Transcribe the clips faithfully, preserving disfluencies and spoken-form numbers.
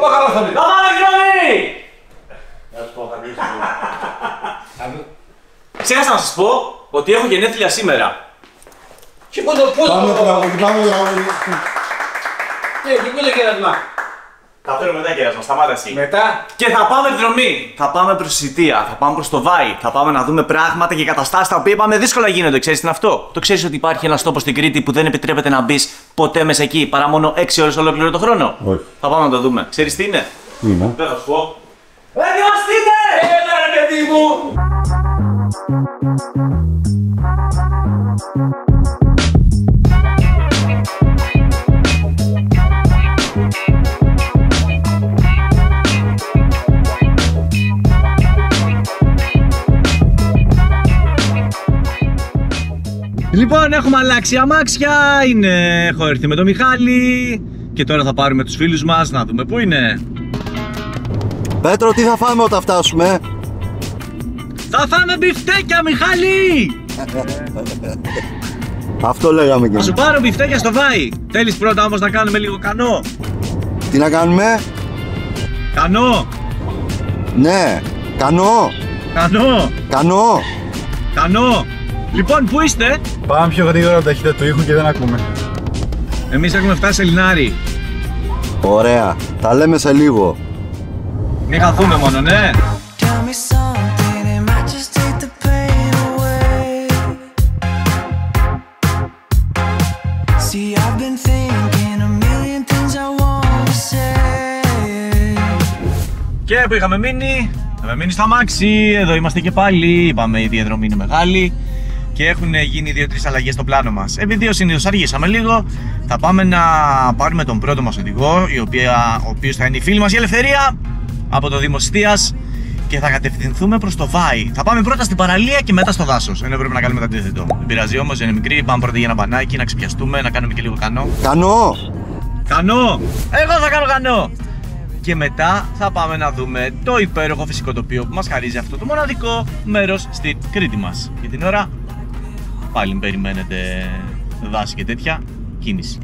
Παπα καλά θα πει. Πάμε εκδρομή! Να σου πω, θα μιλήσω. Ξέχασα να σας πω ότι έχω γενέθλια σήμερα. Και πού το πού το... Πάμε τραγούδι, πάμε τραγούδι. Ναι, και πού το κερασμά. Θα φέρουμε μετά κερασμα, σταμάτα εσύ. Μετά. Και θα πάμε εκδρομή. Θα πάμε προς εισιτία, θα πάμε προς το Βάι. Θα πάμε να δούμε πράγματα και καταστάσεις τα οποία είπαμε δύσκολα γίνονται. Ξέρεις τι είναι αυτό? Το ξέρεις ότι υπάρχει ένας τόπος στην Κρήτη που δεν επιτρέπεται να μπεις ποτέ μέσα εκεί παρά μόνο έξι ώρες ολόκληρο το χρόνο? Όχι. Θα πάμε να το δούμε. Ξέρεις τι είναι? Είναι. Δεν θα σου πω. Ετοιμαστείτε! Έλα ρε παιδί μου. Λοιπόν, έχουμε αλλάξει αμάξια, είναι... έχω έρθει με τον Μιχάλη και τώρα θα πάρουμε τους φίλους μας να δούμε πού είναι. Πέτρο, τι θα φάμε όταν φτάσουμε? Θα φάμε μπιφτέκια, Μιχάλη! Αυτό λέγαμε και Θα σου εμείς. πάρω μπιφτέκια στο Βάι. Θέλεις πρώτα όμως να κάνουμε λίγο κανό? Τι να κάνουμε? Κανό! Ναι. Κανό. Κανό! Κανό. Κανό! Λοιπόν, πού είστε? Πάμε πιο γρήγορα ταχύτητα του ήχου και δεν ακούμε. Εμείς έχουμε φτάσει σε Λινάρι. Ωραία. Τα λέμε σε λίγο. Μην χαθούμε μόνο, ναι! Tell me something, it might just take the pain away. See, I've been thinking a million things I want to say. Και που είχαμε μείνει, είχαμε μείνει στο αμάξι, εδώ είμαστε και πάλι. Είπαμε η διαδρομή είναι μεγάλη και έχουν γίνει δύο-τρεις αλλαγές στο πλάνο μας. Επειδή συνήθως αργήσαμε λίγο, θα πάμε να πάρουμε τον πρώτο μας οδηγό, η οποία, ο οποίος θα είναι η φίλη μας η Ελευθερία από το Δήμο Στίας, και θα κατευθυνθούμε προς το Βάι. Θα πάμε πρώτα στην παραλία και μετά στο δάσος. Ενώ πρέπει να κάνουμε το αντίθετο. Δεν πειράζει όμως, είναι μικρή. Πάμε πρώτα για ένα μπανάκι, να ξεπιαστούμε, να κάνουμε και λίγο κανό. Κανό. Κανό! Εγώ θα κάνω κανό! Και μετά θα πάμε να δούμε το υπέροχο φυσικό τοπίο που μας χαρίζει αυτό το μοναδικό μέρος στην Κρήτη μας. Για την ώρα πάλι μην περιμένετε δάση και τέτοια κίνηση.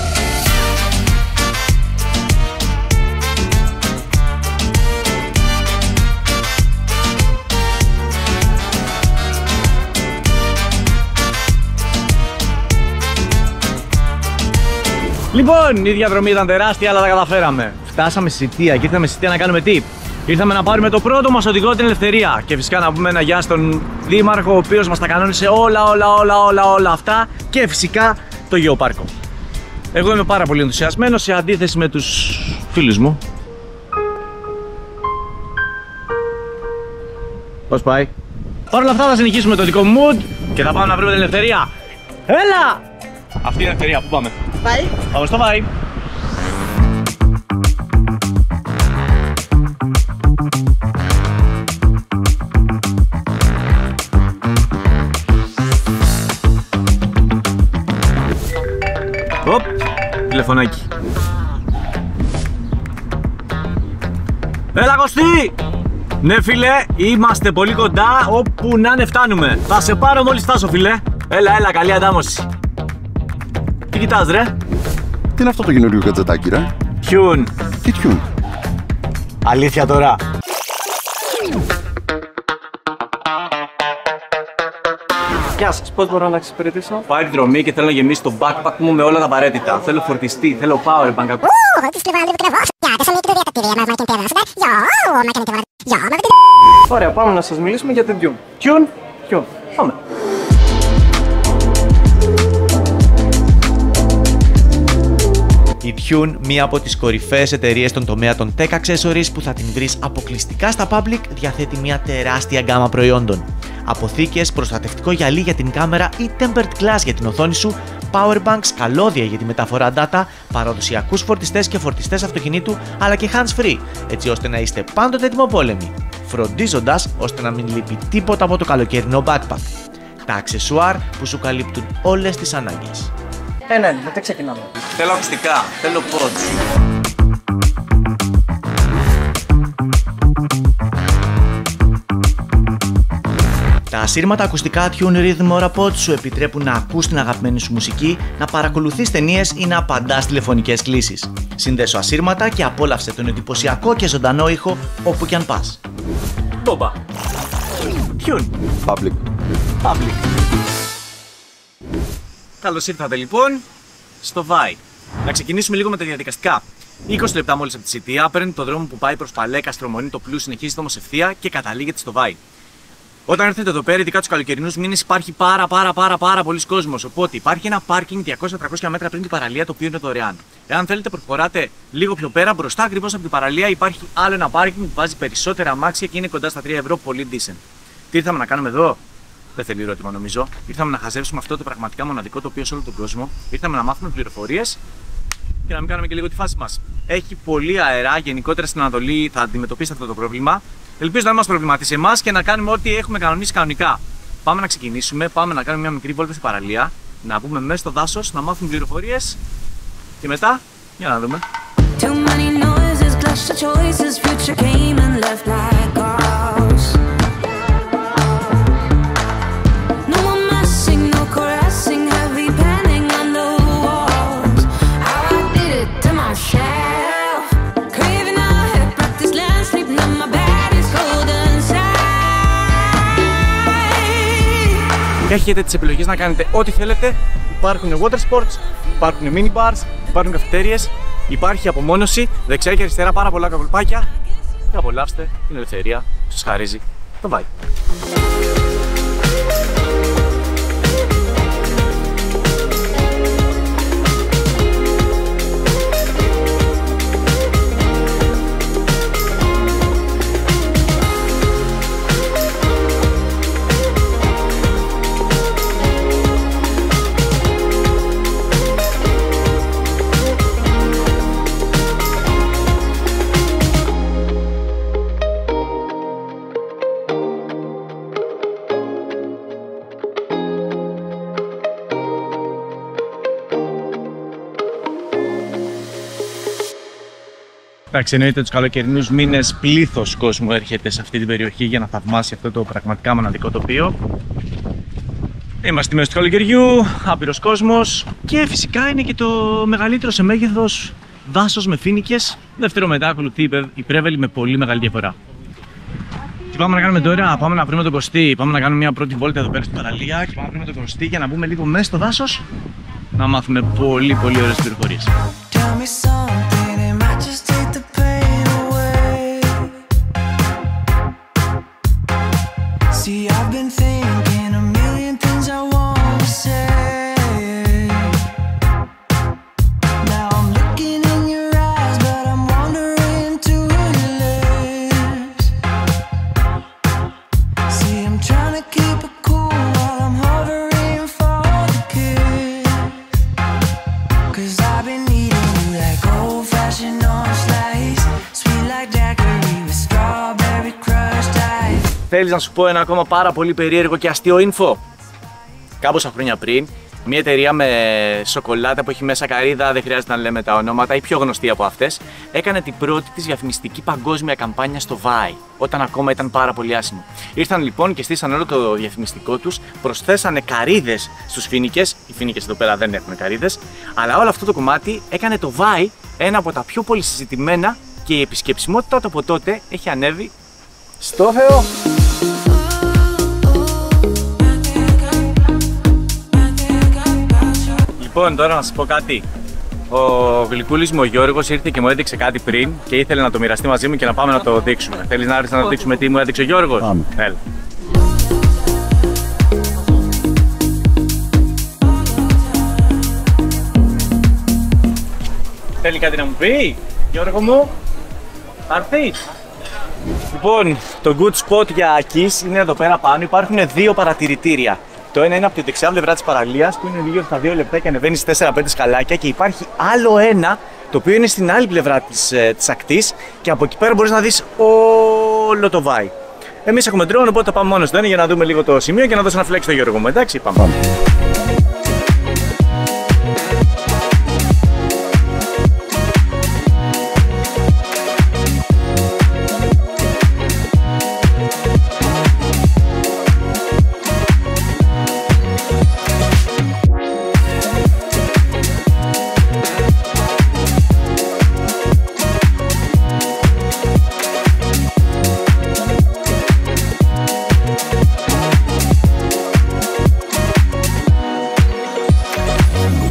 Λοιπόν, η διαδρομή ήταν τεράστια, αλλά τα καταφέραμε. Φτάσαμε στη Σιτία και ήρθαμε στη Σιτία να κάνουμε τι? Ήρθαμε να πάρουμε το πρώτο μας οδηγό, την Ελευθερία. Και φυσικά να πούμε ένα γεια στον Δήμαρχο, ο οποίος μας τα κανόνισε όλα, όλα, όλα, όλα, όλα αυτά. Και φυσικά το γεωπάρκο. Εγώ είμαι πάρα πολύ ενθουσιασμένος σε αντίθεση με τους φίλους μου. Πώς πάει? Παρ' όλα αυτά θα συνεχίσουμε το δικό μου mood και θα πάμε να βρούμε την Ελευθερία. Έλα! Αυτή είναι η Ελευθερία, πού πάμε? Βάι. Πάμε στο Βάι. Οπ, τηλεφωνάκι. Έλα Κωστή! Ναι φίλε, είμαστε πολύ κοντά, όπου να είναι φτάνουμε. Θα σε πάρω μόλις φτάσω φίλε. Έλα, έλα, καλή αντάμωση. Τι κοιτάς ρε? Τι είναι αυτό το καινούριο κατζετάκι ρε? Τιούν. Τι τιούν? Αλήθεια τώρα? Γεια σας, πώς μπορώ να εξυπηρετήσω? Πάω εκδρομή και θέλω να γεμίσω το backpack μου με όλα τα απαραίτητα. Θέλω φορτιστή, θέλω power bank. Ωραία, πάμε να σας μιλήσουμε για την Tune. Τιούν. Tune. Πάμε. Η Tune, μία από τις κορυφαίες εταιρείες στον τομέα των tech accessories που θα την βρεις αποκλειστικά στα public, διαθέτει μια τεράστια γκάμα προϊόντων. Αποθήκες, προστατευτικό γυαλί για την κάμερα ή tempered glass για την οθόνη σου, powerbanks, καλώδια για τη μεταφορά data, παραδοσιακούς φορτιστές και φορτιστές αυτοκινήτου, αλλά και hands-free, έτσι ώστε να είστε πάντοτε ετοιμοπόλεμοι, φροντίζοντας ώστε να μην λείπει τίποτα από το καλοκαιρινό backpack. Τα αξεσουάρ που σου καλύπτουν όλες τις ανάγκες. Ένα, ένα, δεν ξεκινάμε. Θέλω ακουστικά, θέλω pods. Τα ασύρματα ακουστικά Tune Rhythm AuraPod σου επιτρέπουν να ακούς την αγαπημένη σου μουσική, να παρακολουθείς ταινίες ή να απαντάς τηλεφωνικές κλήσεις. Σύνδεσου ασύρματα και απόλαυσε τον εντυπωσιακό και ζωντανό ήχο όπου κι αν πας. Τόμπα. Tune. Public. Public. Καλώς ήρθατε λοιπόν στο Vai. Να ξεκινήσουμε λίγο με τα διαδικαστικά. είκοσι λεπτά μόλις από τη Σιτία, παίρνει το δρόμο που πάει προς Παλέκα, Στρομονή, το Πλού, συνεχίζεται όμως ευθεία και καταλήγεται στο Vai. Όταν έρθετε εδώ πέρα, ειδικά τους καλοκαιρινούς μήνες, υπάρχει πάρα πάρα πάρα πάρα πολλοί κόσμος. Οπότε υπάρχει ένα πάρκινγκ διακόσια με τριακόσια μέτρα πριν την παραλία, το οποίο είναι δωρεάν. Εάν θέλετε, προχωράτε λίγο πιο πέρα, μπροστά ακριβώς από την παραλία, υπάρχει άλλο ένα πάρκινγκ που βάζει περισσότερα αμάξια και είναι κοντά στα τρία ευρώ, πολύ decent. Τι ήρθαμε να κάνουμε εδώ? Δεν θέλει ερώτημα νομίζω. Ήρθαμε να χαζέψουμε αυτό το πραγματικά μοναδικό τοπίο σε όλο τον κόσμο. Ήρθαμε να μάθουμε πληροφορίες και να μην κάνουμε και λίγο τη φάση μας. Έχει πολύ αερά, γενικότερα στην Ανατολή θα αντιμετωπίσετε αυτό το πρόβλημα. Ελπίζω να μην μας προβληματίσει εμάς και να κάνουμε ό,τι έχουμε κανονίσει κανονικά. Πάμε να ξεκινήσουμε, πάμε να κάνουμε μια μικρή βόλτα στην παραλία, να μπούμε μέσα στο δάσος, να μάθουμε πληροφορίες και μετά, για να δούμε. Too many noises, clash of choices, future came and left like ours. No more messing, no caressing, heavy panning on the walls. How I did it to myself, craving a hip, practice land, sleeping on my bed is cold inside. Έχετε τις επιλογές να κάνετε ό,τι θέλετε. Υπάρχουν water sports, υπάρχουν mini bars, υπάρχουν καφετέριες, υπάρχει απομόνωση, δεξιά και αριστερά πάρα πολλά κακολπάκια. Και απολαύστε την ελευθερία που σας χαρίζει το Vai. Εντάξει, εννοείται τους καλοκαιρινούς μήνες πλήθος κόσμου έρχεται σε αυτή την περιοχή για να θαυμάσει αυτό το πραγματικά μοναδικό τοπίο. Είμαστε στη μέση του καλοκαιριού, άπειρος κόσμος και φυσικά είναι και το μεγαλύτερο σε μέγεθος δάσος με φοίνικες. Δεύτερο μετά ακολουθεί η Πρέβελη με πολύ μεγάλη διαφορά. Τι πάμε να κάνουμε τώρα? Πάμε να βρούμε τον Κωστή, πάμε να κάνουμε μια πρώτη βόλτα εδώ πέρα στην παραλία και πάμε να βρούμε τον Κωστή για να μπούμε λίγο μέσα στο δάσος να μάθουμε πολύ πολύ ωραίες πληροφορίες. Tell me something, it might just take the pain away. See, I've been thinking a million things I wanna say. Now I'm looking in your eyes, but I'm wandering to your lips. See, I'm trying to keep it cool while I'm hovering for the kiss. 'Cause I've been needing you like old-fashioned orange slice, sweet like daiquiri with strawberry crushed ice. Θέλεις να σου πω ένα ακόμα πάρα πολύ περίεργο και αστείο info? Κάμποσα χρόνια πριν, μια εταιρεία με σοκολάτα που έχει μέσα καρύδα, δεν χρειάζεται να λέμε τα ονόματα, η πιο γνωστή από αυτές, έκανε την πρώτη της διαφημιστική παγκόσμια καμπάνια στο Vai, όταν ακόμα ήταν πάρα πολύ άσημο. Ήρθαν λοιπόν και στήσαν όλο το διαφημιστικό τους, προσθέσανε καρύδες στους φοίνικες, οι φοίνικες εδώ πέρα δεν έχουν καρύδες, αλλά όλο αυτό το κομμάτι έκανε το Vai ένα από τα πιο πολύ συζητημένα και η επισκεψιμότητα του από τότε έχει ανέβει στο Θεό. Λοιπόν, τώρα να σας πω κάτι. Ο γλυκούλης μου ο Γιώργος ήρθε και μου έδειξε κάτι πριν και ήθελε να το μοιραστεί μαζί μου και να πάμε να το δείξουμε. Θέλεις να έρθεις να το δείξουμε τι μου έδειξε ο Γιώργος? Πάμε. Έλα. Θέλει κάτι να μου πει, Γιώργο μου? Θα έρθεις? Λοιπόν, το good spot για kiss είναι εδώ πέρα πάνω. Υπάρχουν δύο παρατηρητήρια. Το ένα είναι από τη δεξιά πλευρά της παραλίας που είναι λίγο στα δύο λεπτά και ανεβαίνει τέσσερα πέντε σκαλάκια, και υπάρχει άλλο ένα το οποίο είναι στην άλλη πλευρά της, της ακτής και από εκεί πέρα μπορείς να δεις όλο το Vai. Εμείς έχουμε drone, οπότε θα πάμε μόνο στο ένα για να δούμε λίγο το σημείο και να δώσω ένα φλέξι στο Γιώργο μου. Εντάξει, πάμε. πάμε.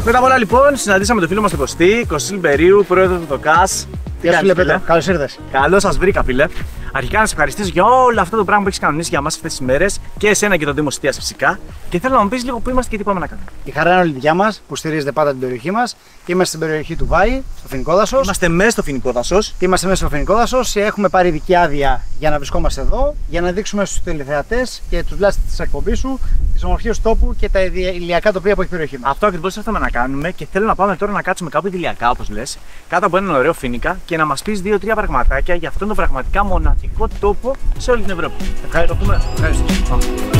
Πρώτα απ' όλα λοιπόν συναντήσαμε τον φίλο μας τον Κωστή, Κωστή Λιμπερίου, πρόεδρο του ΔΟΚΑΣ. Γεια σου, φίλε Πέτρο. Καλώς ήρθες. Καλώς σας βρήκα, φίλε. Αρχικά να σε ευχαριστήσω για όλο αυτό το πράγμα που έχεις κανονίσει για μας αυτές τις μέρες και εσένα και τον Δήμο Σιτίας φυσικά. Και θέλω να μου πεις λίγο πού είμαστε και τι πάμε να κάνουμε. Η χαρά είναι όλη δικιά μας που στηρίζετε πάντα την περιοχή μας. Είμαστε στην περιοχή του Βάη, στο Φοινικό Δάσος. Είμαστε μέσα στο Φοινικό Δάσος. Είμαστε μέσα στο Φοινικό Δάσος. Έχουμε πάρει ειδική άδεια για να βρισκόμαστε εδώ, για να δείξουμε στους τηλεθεατές και τους λάστες της εκπομπής σου τις ομορφιές του τόπου και τα ηλιακά τοπία που έχει η περιοχή μας. Αυτό ακριβώς ήρθαμε να κάνουμε και θέλω να πάμε τώρα να κάτσουμε κάπου ηλιακά, όπως λες, κάτω από έναν ωραίο φοίνικα και να μας πεις δύο-τρία πραγματάκια για αυτόν τον πραγματικά μοναδικό τόπο σε όλη την Ευρώπη. Ευχαριστώ. Ευχαριστώ.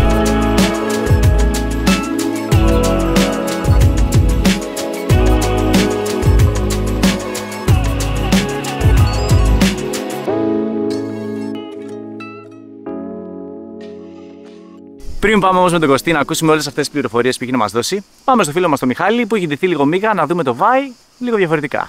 Πριν πάμε όμως με τον Κωστή να ακούσουμε όλες αυτές τις πληροφορίες που έχει να μας δώσει, πάμε στο φίλο μας τον Μιχάλη που έχει ντυθεί λίγο μίγα να δούμε το Βάη λίγο διαφορετικά.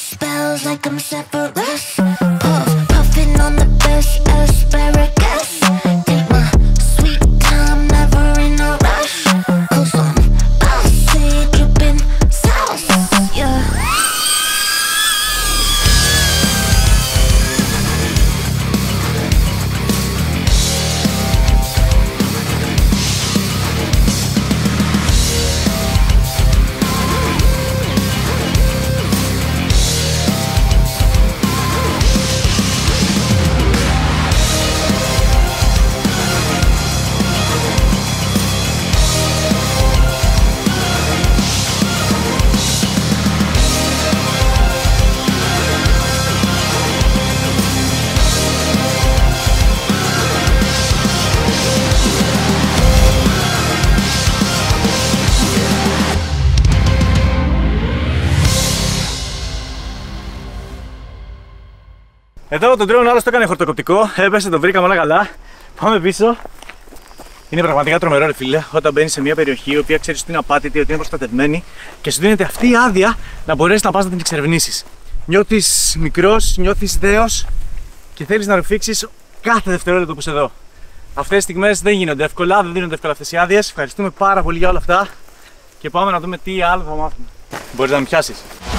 Εδώ τον τρέον άλλος το έκανε χορτοκοπτικό, έπεσε, το βρήκαμε όλα καλά. Πάμε πίσω. Είναι πραγματικά τρομερό, ρε φίλε, όταν μπαίνεις σε μια περιοχή η οποία ξέρεις ότι είναι απάτητη, ότι είναι προστατευμένη και σου δίνεται αυτή η άδεια να μπορέσεις να πας να την εξερευνήσεις. Νιώθεις μικρός, νιώθεις δέος και θέλεις να ρουφήξεις κάθε δευτερόλεπτο που είσαι εδώ. Αυτές τις στιγμές δεν γίνονται εύκολα, δεν δίνονται εύκολα αυτές οι άδειες. Ευχαριστούμε πάρα πολύ για όλα αυτά και πάμε να δούμε τι άλλο θα μάθουμε. Μπορείς να με πιάσεις.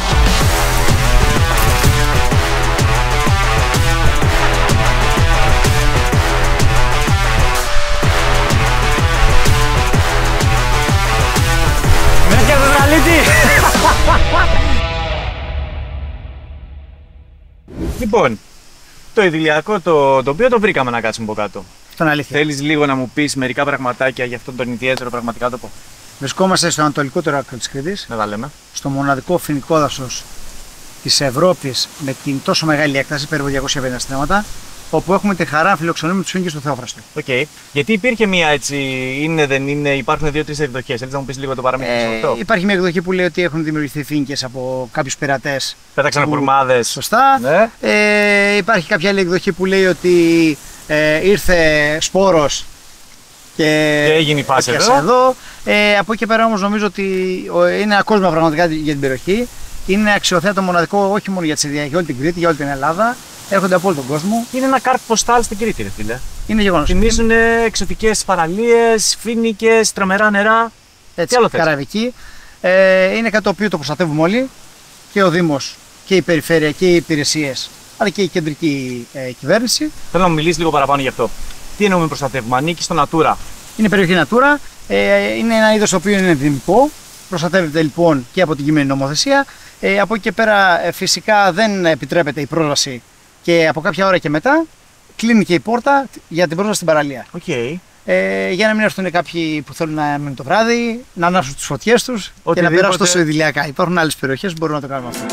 Λοιπόν, το ιδηλιακό το τοπίο το βρήκαμε να κάτσουμε από κάτω. Αυτό είναι αλήθεια. Θέλεις λίγο να μου πεις μερικά πραγματάκια για αυτόν τον ιδιαίτερο πραγματικά τόπο? Βρισκόμαστε στο ανατολικότερο άκρο της Κρήτης, Να τα λέμε. στο μοναδικό φοινικό δάσος της Ευρώπης με την τόσο μεγάλη έκταση, περίπου διακόσια πενήντα στρέμματα, όπου έχουμε τη χαρά να φιλοξενούμε τους φοίνικες του Θεόφραστου. Οκ. Okay. Γιατί υπήρχε μία έτσι, είναι, δεν είναι, υπάρχουν δύο-τρεις εκδοχές. Θέλεις να μου πεις λίγο το παραμύθι Ε, αυτό? υπάρχει μια εκδοχή που λέει ότι έχουν δημιουργηθεί φοίνικες από κάποιους πειρατές. Πέταξαν που- κουρμάδες. Σωστά. Ναι. Ε, υπάρχει κάποια άλλη εκδοχή που λέει ότι ε, ήρθε σπόρος και, Και έγινε η φάση έπιασε εδώ. εδώ. Ε, από εκεί και πέρα όμως νομίζω ότι ο- είναι ένα κόσμο πραγματικά για την περιοχή. Είναι αξιοθέατο μοναδικό όχι μόνο για, τις, για όλη την Κρήτη, για όλη την Ελλάδα. Έρχονται από όλο τον κόσμο. Είναι ένα κάρτ ποστάλ στην Κρήτη, ρε φίλε. Είναι γεγονός. Θυμίζουν εξωτικές παραλίες, φοίνικες, τρομερά νερά. Έτσι, Τι άλλο θες? καραβική. Ε, είναι κάτι το οποίο το προστατεύουμε όλοι. Και ο Δήμος και η Περιφέρεια και οι υπηρεσίες, αλλά και η κεντρική ε, κυβέρνηση. Θέλω να μου μιλήσεις λίγο παραπάνω γι' αυτό. Τι εννοούμε προστατεύουμε? Ανήκει στο Natura. Είναι περιοχή Natura. Ε, είναι ένα είδος το οποίο είναι ενδυμικό. Προστατεύεται λοιπόν και από την κείμενη νομοθεσία. Ε, από εκεί και πέρα ε, φυσικά δεν επιτρέπεται η πρόσβαση και από κάποια ώρα και μετά κλείνει και η πόρτα για την πρόσβαση στην παραλία. Okay. Ε, για να μην έρθουν κάποιοι που θέλουν να μείνουν το βράδυ, να ανάψουν τις φωτιές τους και να Οτιδήποτε. περάσουν τόσο ιδηλιακά. Υπάρχουν άλλες περιοχές που μπορούν να το κάνουν αυτό.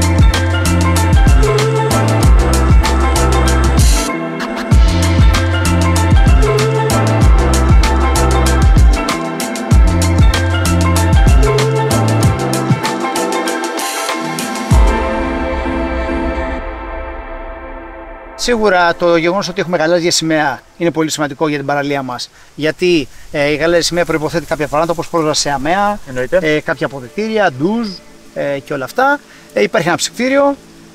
Σίγουρα το γεγονός ότι έχουμε γαλάζια σημαία είναι πολύ σημαντικό για την παραλία μας. Γιατί ε, η γαλάζια σημαία προϋποθέτει κάποια πράγματα όπως πρόσβαση σε αμαία, Εννοείται. ε, κάποια αποδυτήρια, ντουζ ε, και όλα αυτά. Ε, υπάρχει ένα ψυκτήριο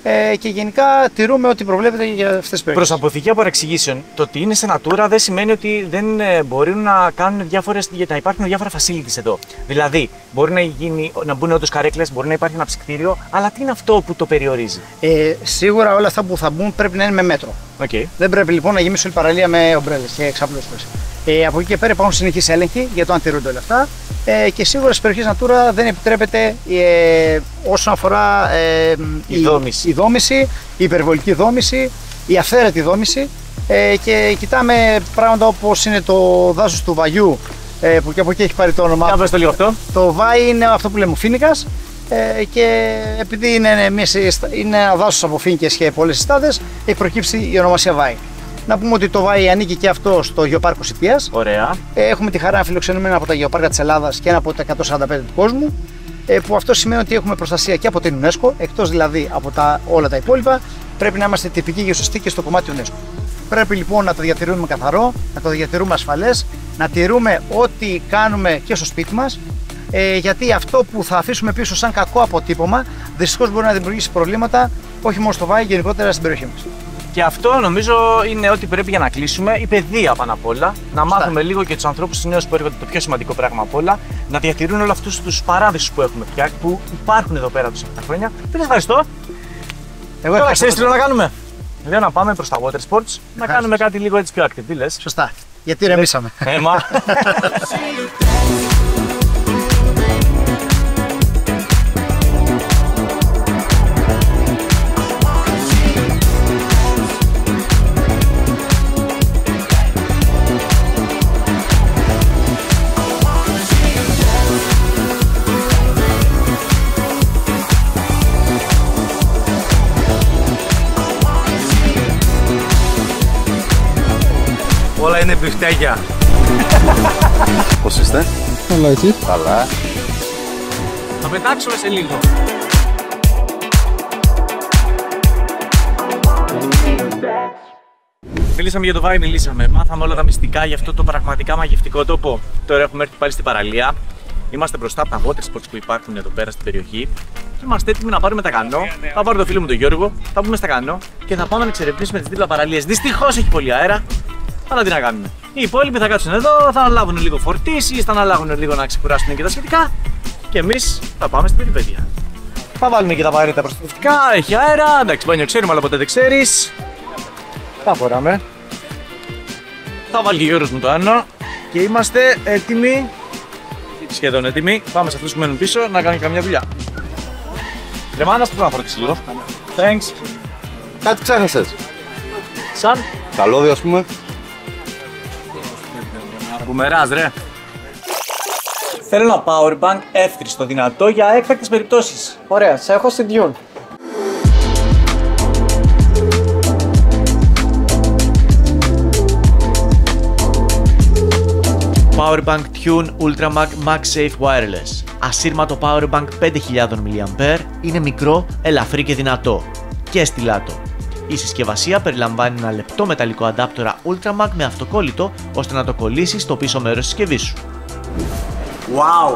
ε, και γενικά τηρούμε ό,τι προβλέπεται για αυτές τις περιοχές. Προς αποθήκη απορεξηγήσεων, το ότι είναι σε Natura δεν σημαίνει ότι δεν ε, μπορεί να, κάνουν διάφορες, να υπάρχουν διάφορα facilities εδώ. Δηλαδή, μπορεί να, γίνει, να μπουν όντως καρέκλες, μπορεί να υπάρχει ένα ψυκτήριο, αλλά τι είναι αυτό που το περιορίζει? Ε, σίγουρα όλα αυτά που θα μπουν πρέπει να είναι με μέτρο. Okay. Δεν πρέπει λοιπόν να γεμίσει όλη η παραλία με ομπρέλες και εξαπλώσεις. Ε, από εκεί και πέρα υπάρχουν συνεχείς έλεγχοι για το αν τηρούνται όλα αυτά. Ε, και σίγουρα στις περιοχές Natura δεν επιτρέπεται ε, όσον αφορά ε, η, η, δόμηση. η δόμηση, η υπερβολική δόμηση, η αυθαίρετη δόμηση. Ε, και κοιτάμε πράγματα όπως είναι το δάσος του Βαγιού, ε, που και από εκεί έχει πάρει το όνομά του. Το λίγο αυτό. Το Βάι είναι αυτό που λέμε φοίνικας. Ε, και επειδή είναι, μια, είναι ένα δάσος από φοίνικες και πολλές συστάδες, έχει προκύψει η ονομασία Βάι. Να πούμε ότι το Βάι ανήκει και αυτό στο Γεωπάρκο Σιτίας. Ωραία. Ε, έχουμε τη χαρά να φιλοξενούμε ένα από τα γεωπάρκα της Ελλάδας και ένα από τα εκατόν σαράντα πέντε του κόσμου. Ε, που αυτό σημαίνει ότι έχουμε προστασία και από την UNESCO, εκτός δηλαδή από τα, όλα τα υπόλοιπα, πρέπει να είμαστε τυπικοί και σωστοί και στο κομμάτι UNESCO. Πρέπει λοιπόν να το διατηρούμε καθαρό, να το διατηρούμε ασφαλές, να τηρούμε ό,τι κάνουμε και στο σπίτι μας. Ε, γιατί αυτό που θα αφήσουμε πίσω σαν κακό αποτύπωμα δυστυχώς μπορεί να δημιουργήσει προβλήματα όχι μόνο στο Βάι, γενικότερα στην περιοχή μας. Και αυτό νομίζω είναι ότι πρέπει για να κλείσουμε, η παιδεία πάνω απ' όλα. Να μάθουμε λίγο και τους ανθρώπους τους νέους που έρχονται, το πιο σημαντικό πράγμα απ' όλα, να διατηρούν όλους αυτούς τους παράδεισους που έχουμε φτιάξει, που υπάρχουν εδώ πέρα τόσα χρόνια. Πείτε ευχαριστώ. Εγώ Τώρα ξέρεις τι να κάνουμε? Λέω να πάμε προς τα water sports, να κάνουμε κάτι λίγο έτσι πιο active. Τι λες? Σωστά. Γιατί ρεμίσαμε. Έμα. Όλα είναι μπιφτέκια. Πώς είστε? Καλά, εσύ? Καλά. Θα πετάξουμε σε λίγο. Μιλήσαμε για το Βάι, μιλήσαμε. Μάθαμε όλα τα μυστικά για αυτό το πραγματικά μαγευτικό τόπο. Τώρα έχουμε έρθει πάλι στην παραλία. Είμαστε μπροστά από τα water sports που υπάρχουν εδώ πέρα στην περιοχή. Και είμαστε έτοιμοι να πάρουμε τα κανό. Θα πάρω το φίλο μου τον Γιώργο, θα πούμε στα κανό και θα πάμε να εξερευνήσουμε τις δίπλα παραλίες. Δυστυχώς έχει πολύ αέρα. Αλλά τι να κάνουμε. Οι υπόλοιποι θα κάτσουν εδώ, θα αναλάβουν λίγο φορτίσεις, θα αναλάβουν λίγο να ξεκουράσουν και τα σχετικά. Και εμείς θα πάμε στην περιπέτεια. Θα βάλουμε και τα απαραίτητα προστατευτικά, έχει αέρα. Εντάξει, μπάνιο ξέρουμε, αλλά ποτέ δεν ξέρεις. Τα φοράμε. Θα βάλει και ο Γιώργος μου το άνω. Και είμαστε έτοιμοι. Σχεδόν έτοιμοι. Πάμε σε αυτούς που μένουν πίσω να κάνουν καμιά δουλειά. Ρεμάνας, που να φορτίσει λίγο. Thanks. Κάτι ξέχασες. Σαν. Καλώδιο, ας πούμε. Μπουμεράζ, ρε. Θέλω ένα powerbank εύκριστο, δυνατό για έκτακτες περιπτώσεις. Ωραία, σε έχω στην Tune. Powerbank Tune Ultramag MagSafe Wireless. Ασύρματο powerbank πέντε χιλιάδες μιλιαμπέρ, είναι μικρό, ελαφρύ και δυνατό. Και στυλάτο. Η συσκευασία περιλαμβάνει ένα λεπτό μεταλλικό αντάπτορα Ultramag με αυτοκόλλητο ώστε να το κολλήσεις στο πίσω μέρος της συσκευής σου. Wow!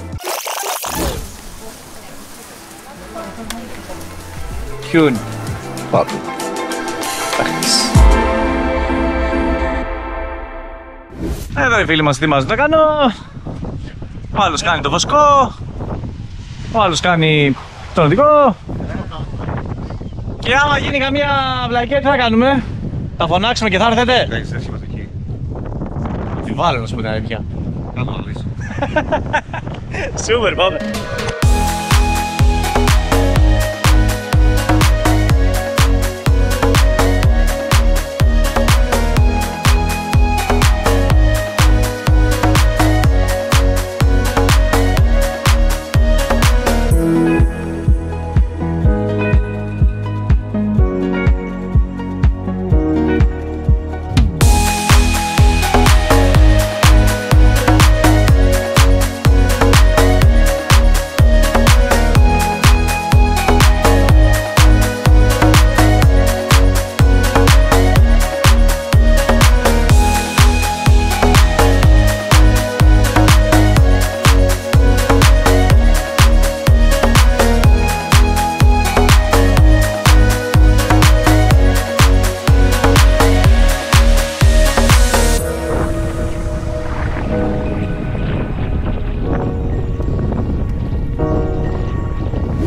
Tune. Πάμε. Εδώ οι φίλοι μας ετοιμάζουν το κανό. Ο άλλος κάνει το βοσκό. Ο άλλος κάνει τον οδηγό. Και άμα γίνει καμία βλακία, τι θα κάνουμε? Θα φωνάξουμε και θα έρθετε? Δεν ξέρεις, είμαστε εκεί. Τη βάλω να σου πω την αλήθεια. Να το δεις. Σούπερ, πάμε.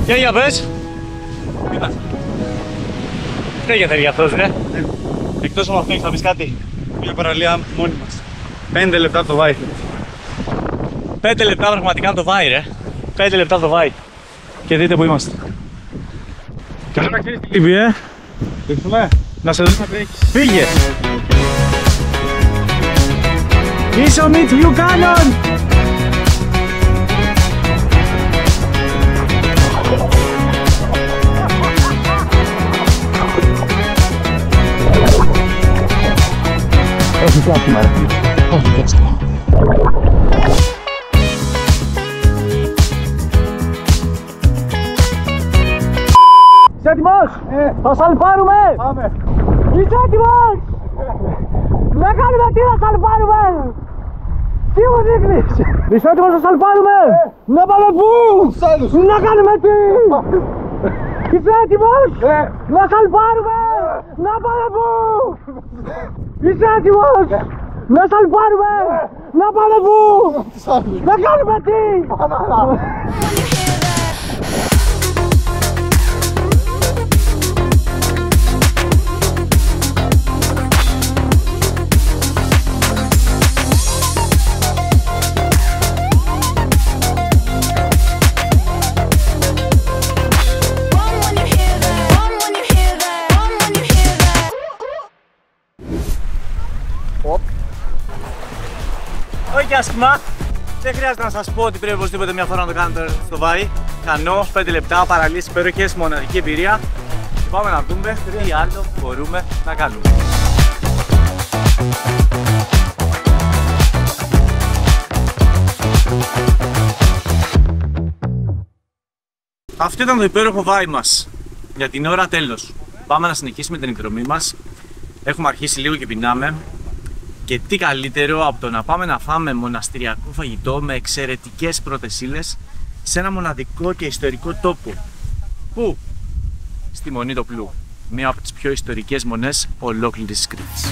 Για για πες. Τι έγινε για αυτός ρε. Εκτός από αυτό, θα πεις κάτι. Μια παραλία μόνοι μας. Πέντε λεπτά το βάει. Πέντε λεπτά πραγματικά το βάει ρε. Πέντε λεπτά το βάει. Και δείτε που είμαστε. Καλό να ξέρεις τη Λίβη, ε. Ήρθουμε. Να σε δούμε να τρέχεις. Φύγε. Είσαι ο Mitch Buchanan. Όχι κλάψιμα ρε. Όχι κλάψιμα. Είσαι έτοιμος? Ε. Θα σαλπάρουμε! Πάμε. Είσαι έτοιμος? Να κάνουμε τι να σαλπάρουμε! Τι μου δείχνεις? Είσαι έτοιμος να σαλπάρουμε? Ε. Να πάμε πού? Να κάνουμε τι? Είσαι έτοιμος? Ε. Να σαλπάρουμε? Ε. Να πάμε πού? Είσαι έτοιμος? Ε. Να σαλπάρουμε? Ε. Να πάμε πού? Να κάνουμε τι? Όχι άσχημα, δεν χρειάζεται να σας πω ότι πρέπει οπωσδήποτε μια φορά να το κάνετε στο Βάι. Κανό, πέντε λεπτά, παραλίες υπέροχες, μοναδική εμπειρία. Και πάμε να δούμε τι άλλο μπορούμε να κάνουμε. Αυτό ήταν το υπέροχο Βάι μας. Για την ώρα τέλος. Πάμε να συνεχίσουμε την εκδρομή μας. Έχουμε αρχίσει λίγο και πεινάμε. Και τι καλύτερο από το να πάμε να φάμε μοναστηριακό φαγητό με εξαιρετικές πρώτες ύλες σε ένα μοναδικό και ιστορικό τόπο. Πού? Στη Μονή το Πλού, μία από τις πιο ιστορικές μονές ολόκληρης της Κρήτης.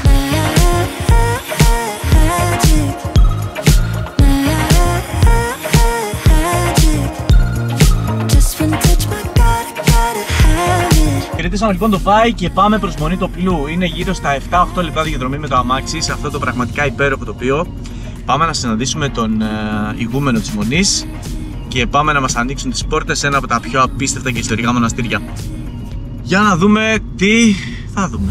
Κρατήσαμε λοιπόν το Βάι και πάμε προς Μονή το Πλού. Είναι γύρω στα επτά οχτώ λεπτά διαδρομή με το αμάξι σε αυτό το πραγματικά υπέροχο τοπίο. Πάμε να συναντήσουμε τον ε, ηγούμενο της Μονής και πάμε να μας ανοίξουν τις πόρτες σε ένα από τα πιο απίστευτα και ιστορικά μοναστήρια. Για να δούμε τι θα δούμε.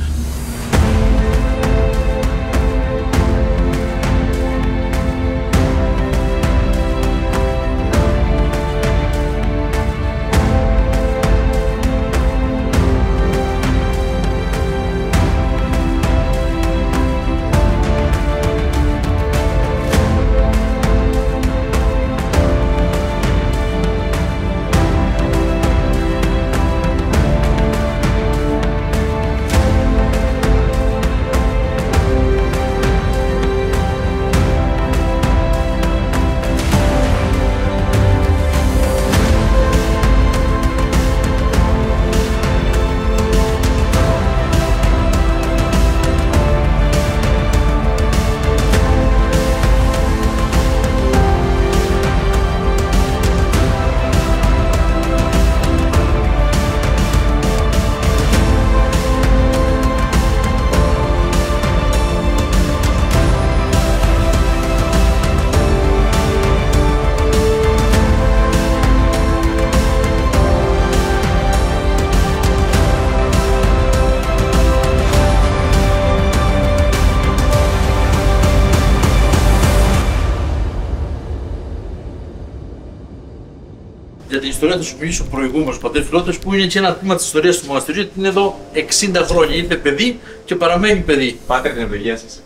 Για την ιστορία θα σου πει ο προηγούμενος πατέρ Φιλότος, που είναι και ένα τμήμα της ιστορίας του μοναστηριού, γιατί είναι εδώ εξήντα χρόνια. Ήρθε παιδί και παραμένει παιδί. Πάτε την ευλογία σας.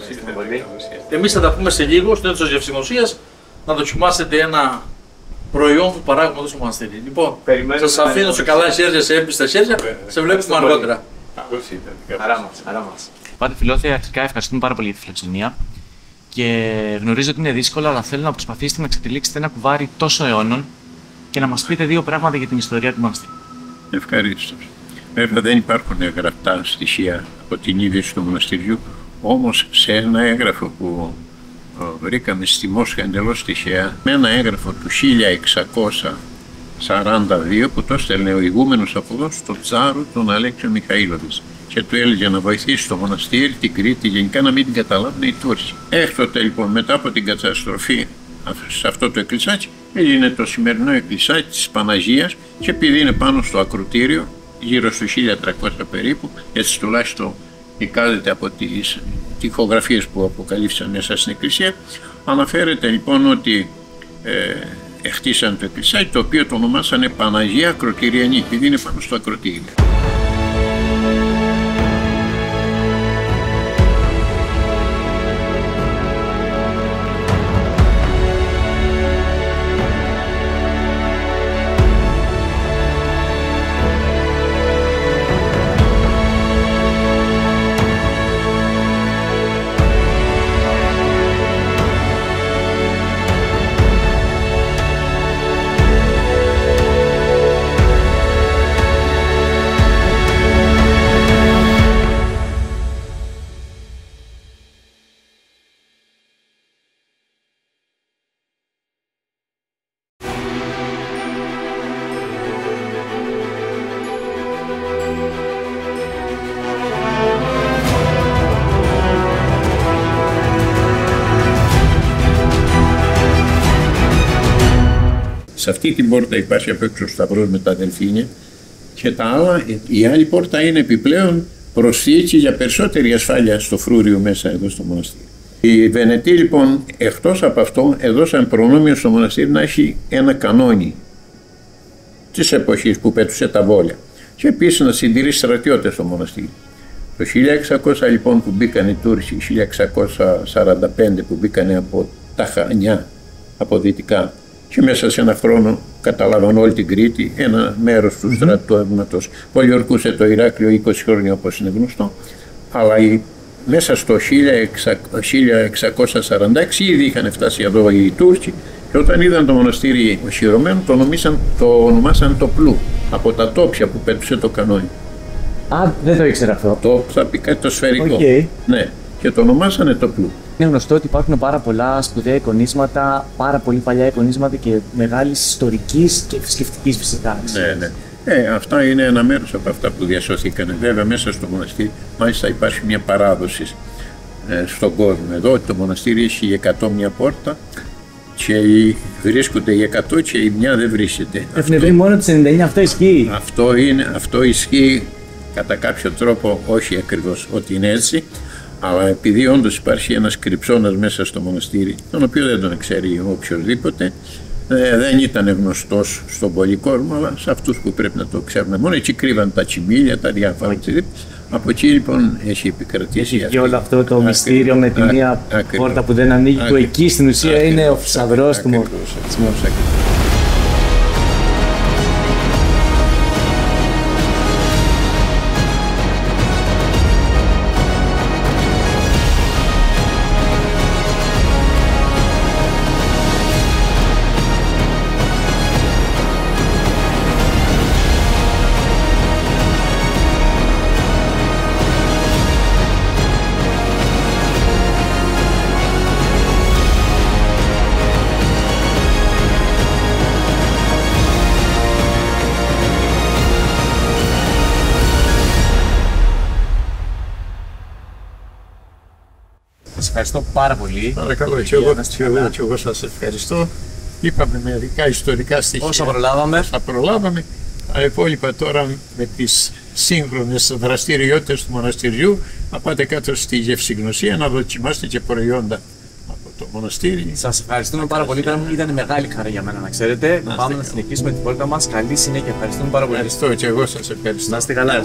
Εμείς θα τα πούμε σε λίγο στο αίθος γευσημοσίας, να δοκιμάσετε ένα προϊόν που παράγουμε εδώ στο μοναστήρι. Λοιπόν, σας αφήνω σε καλά χέρια, σε έμπιστα χέρια, σε βλέπουμε αργότερα. Χαρά μας, χαρά μας. Πάτε Φιλόθεα, αρχικά ευχαριστούμε πάρα πολύ για τη φιλοξενία. Και γνωρίζω ότι είναι δύσκολο, αλλά θέλω να προσπαθήσετε να εξετυλίξετε ένα κουβάρι τόσο αιώνων και να μας πείτε δύο πράγματα για την ιστορία του μοναστήριου. Ευχαρίστω. Βέβαια δεν υπάρχουν γραπτά στοιχεία από την ίδρυση του μοναστηριού, όμως σε ένα έγγραφο που βρήκαμε στη Μόσχα εντελώς τυχαία, με ένα έγγραφο του χίλια εξακόσια σαράντα δύο που το έστελνε ο ηγούμενος από εδώ στον Τσάρο τον Αλέξιο Μιχαήλοβιτς και του έλεγε να βοηθήσει το μοναστήρι, την Κρήτη, γενικά να μην την καταλάβουν οι Τούρκοι. Έκτοτε λοιπόν μετά από την καταστροφή σε αυτό το εκκλησάκι έγινε το σημερινό εκκλησάκι της Παναγίας και επειδή είναι πάνω στο ακροτήριο γύρω στο χίλια τριακόσια περίπου, έτσι τουλάχιστον εικάζεται από τις τοιχογραφίες που αποκαλύφθησαν μέσα στην εκκλησία, αναφέρεται λοιπόν ότι ε, χτίσαν το εκκλησάκι το οποίο το ονομάσανε Παναγία Ακροτηριανή επειδή είναι πάνω στο ακροτήριο. Σε αυτή την πόρτα υπάρχει απ' έξω ο σταυρός με τα δελφίνια και τα άλλα, η άλλη πόρτα είναι επιπλέον προσθήκη για περισσότερη ασφάλεια στο φρούριο μέσα εδώ στο μοναστήρι. Οι Βενετοί λοιπόν εκτός από αυτό έδωσαν προνόμιο στο μοναστήρι να έχει ένα κανόνι της εποχής που πέτουσε τα βόλια και επίσης να συντηρεί στρατιώτες στο μοναστήρι. Το χίλια εξακόσια λοιπόν που μπήκαν οι Τούρκοι, χίλια εξακόσια σαράντα πέντε που μπήκαν από τα Χανιά, από δυτικά, και μέσα σε ένα χρόνο καταλάβαν όλη την Κρήτη, ένα μέρος του στρατεύματος πολιορκούσε το Ηράκλειο είκοσι χρόνια όπως είναι γνωστό, αλλά η, μέσα στο χίλια εξακόσια σαράντα έξι ήδη είχαν φτάσει εδώ οι Τούρκοι και όταν είδαν το μοναστήρι οσυρωμένο το, νομίσαν, το ονομάσαν το Πλού, από τα τόψια που πέτουσε το κανόνι. Α, δεν το ήξερα αυτό. Το, θα πει κάτι το σφαιρικό. Okay. Ναι, και το ονομάσανε το Πλού. Είναι γνωστό ότι υπάρχουν πάρα πολλά σπουδαία εικονίσματα, πάρα πολύ παλιά εικονίσματα και μεγάλης ιστορικής και θρησκευτικής φυσικά. Ναι, ναι. Ε, αυτά είναι ένα μέρος από αυτά που διασωθήκανε. Βέβαια μέσα στο μοναστήρι μάλιστα υπάρχει μια παράδοση ε, στον κόσμο. Εδώ το μοναστήρι έχει εκατό μία πόρτα και βρίσκονται οι εκατό και η μια δεν βρίσκεται. Ευνευρεί μόνο τις ενενήντα εννιά, αυτό ισχύει. Αυτό, είναι, αυτό ισχύει κατά κάποιο τρόπο, όχι ακριβώς ότι είναι έτσι. Αλλά επειδή όντως υπάρχει ένας κρυψώνας μέσα στο μοναστήρι, τον οποίο δεν τον ξέρει οποιοδήποτε, ε, δεν ήταν γνωστός στον πολύ κόσμο, αλλά σε αυτούς που πρέπει να το ξέρουν μόνο, εκεί κρύβαν τα τσιμίλια, τα διάφορα. Okay. Από εκεί λοιπόν έχει επικρατήσει. Έχει και όλο αυτό το μυστήριο με τη μία πόρτα που δεν ανοίγει, που εκεί στην ουσία ακριβώς είναι ο θησαυρός του μοναστηρίου. Σας ευχαριστώ πάρα πολύ. Παρακαλώ, και εγώ, και εγώ, και εγώ σας ευχαριστώ. Είπαμε μερικά ιστορικά στοιχεία. Όσα προλάβαμε. Όσα προλάβαμε. Τα υπόλοιπα τώρα με τις σύγχρονες δραστηριότητες του μοναστηριού να πάτε κάτω στη Γευσηγνωσία να δοκιμάσετε και προϊόντα από το μοναστήρι. Σας ευχαριστούμε πάρα πολύ. Ήταν μεγάλη χαρά για μένα να ξέρετε. Να πάμε να συνεχίσουμε την πόρτα μας. Καλή συνέχεια. Ευχαριστούμε πάρα πολύ. Ευχαριστώ και εγώ σας ευχαριστώ. Να είστε καλά.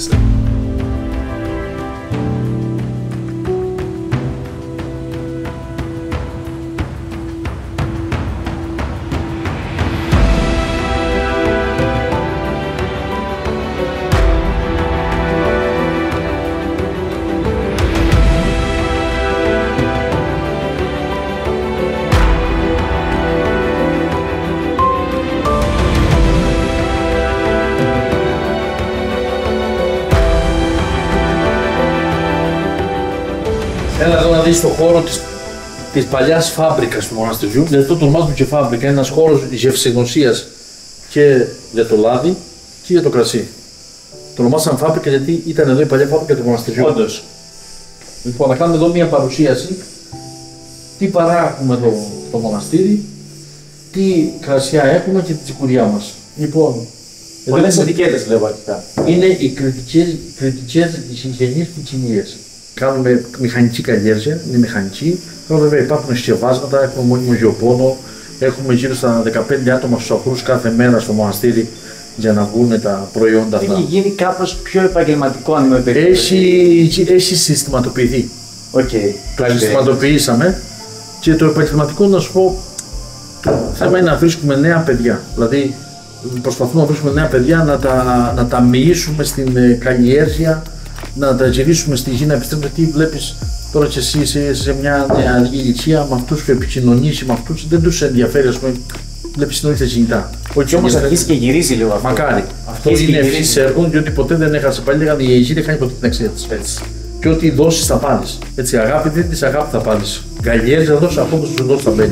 Έλα εδώ να δεις το χώρο της, της παλιάς φάμπρικας του μοναστηριού, δηλαδή αυτό το ονομάζουμε και φάμπρικα, είναι ένας χώρος γευσηγνωσίας και για το λάδι και για το κρασί. Το ονομάσαμε φάμπρικα γιατί ήταν εδώ η παλιά φάμπρικα του μοναστηριού. Όντως. Λοιπόν, να κάνουμε εδώ μια παρουσίαση. Τι παράγουμε το, το μοναστήρι, τι κρασιά έχουμε και τη τσικουριά μας. Λοιπόν, πολλές ετικέτες βλέπω αρχικά. είναι οι κριτικές, κριτικές συγγενείς ποικιλίες. Κάνουμε μηχανική καλλιέργεια, είναι μηχανική. Τώρα βέβαια υπάρχουν συσκευάσματα, έχουμε μόνιμο γεωπόνο, έχουμε γύρω στα δεκαπέντε άτομα στους αγρούς κάθε μέρα στο μοναστήρι για να βγουν τα προϊόντα αυτά. Έχει γίνει κάπως πιο επαγγελματικό αν με περιμένει. Έχει, έχει συστηματοποιηθεί. Οκ. Το συστηματοποιήσαμε και το επαγγελματικό, να σου πω, θέμα είναι να βρίσκουμε νέα παιδιά. Δηλαδή, προσπαθούμε να βρίσκουμε νέα παιδιά, να τα, να τα μοιήσουμε στην ε, καλλιέργεια, να τα γυρίσουμε στη γη, να επιστρέψουμε. Τι βλέπεις τώρα και εσύ σε, σε μια νεαρή ηλικία, με αυτούς που επικοινωνείς, με αυτούς δεν τους ενδιαφέρει, ας πούμε, βλέπεις συνήθως κινητά. Όχι όμως αρχίσει και γυρίζει λίγο αυτό. Μακάρι. Αυτό είναι ευθύς έργο, διότι ποτέ δεν έχασε. Πάλι λέγανε η Αιγύρια δεν χάνει ποτέ την αξία της. Έτσι. Και ό,τι δώσεις θα πάρεις. Έτσι, αγάπη δεν της αγάπη θα πάρεις. Καλλιέργεια θα δώσεις, αυτό που σου δώσει θα μπαίνει.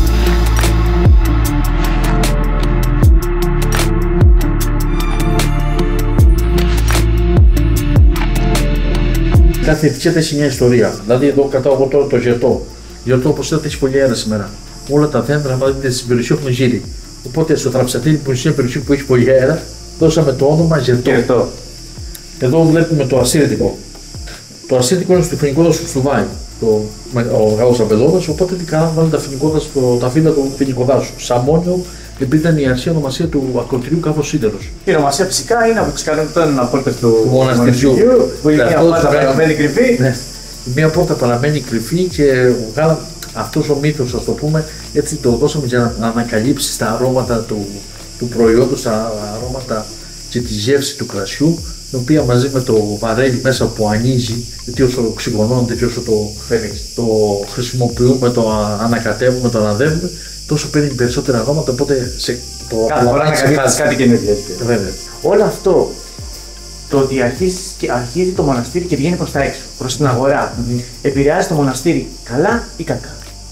Κάθε ετικέτα έχει μια ιστορία. Δηλαδή, εδώ κρατάω εγώ τώρα το γερτό. Γερτό, όπως είδατε, έχει πολύ αέρα σήμερα. Όλα τα δέντρα, αν δείτε στην περιοχή, έχουν γύρι. Οπότε στο Θραψατήρι, που είναι μια περιοχή που έχει πολύ αέρα, δώσαμε το όνομα γερτό. Εδώ βλέπουμε το ασύρτικο. Το ασύρτικο είναι στο φοινικό δάσο του Στουβάη, το, ο Γάλλος Απεδόδας, οπότε τι κάναμε, βάλαμε τα, τα φύλλα του φοινικού δάσου. Σαμόνιο, επειδή ήταν η αρχαία ονομασία του ακροτηρίου κάπως σίδερος. Η ονομασία φυσικά είναι από τις κανόνες απόρτες του μοναστηριού. Που η μία πόρτα παραμένει κρυφή. Ναι. Η μία πόρτα παραμένει κρυφή και βγάλαμε αυτός ο μύθος, ας το πούμε, έτσι το δώσαμε για να ανακαλύψει τα αρώματα του, του προϊόντος, τα αρώματα και τη γεύση του κρασιού, την οποία μαζί με το βαρέλι μέσα που ανοίγει, γιατί όσο οξυγονώνεται και όσο το, το χρησιμοποιούμε, το ανακατεύουμε, το αναδεύουμε, τόσο παίρνει περισσότερα αρώματα, οπότε σε το κάθε φορά ανακαλύπτεις κάτι καινούργιο. Βέβαια. Όλο αυτό, το ότι αρχίζει, αρχίζει το μοναστήρι και βγαίνει προς τα έξω, προς την αγορά, mm-hmm. επηρεάζει το μοναστήρι καλά ή κακά?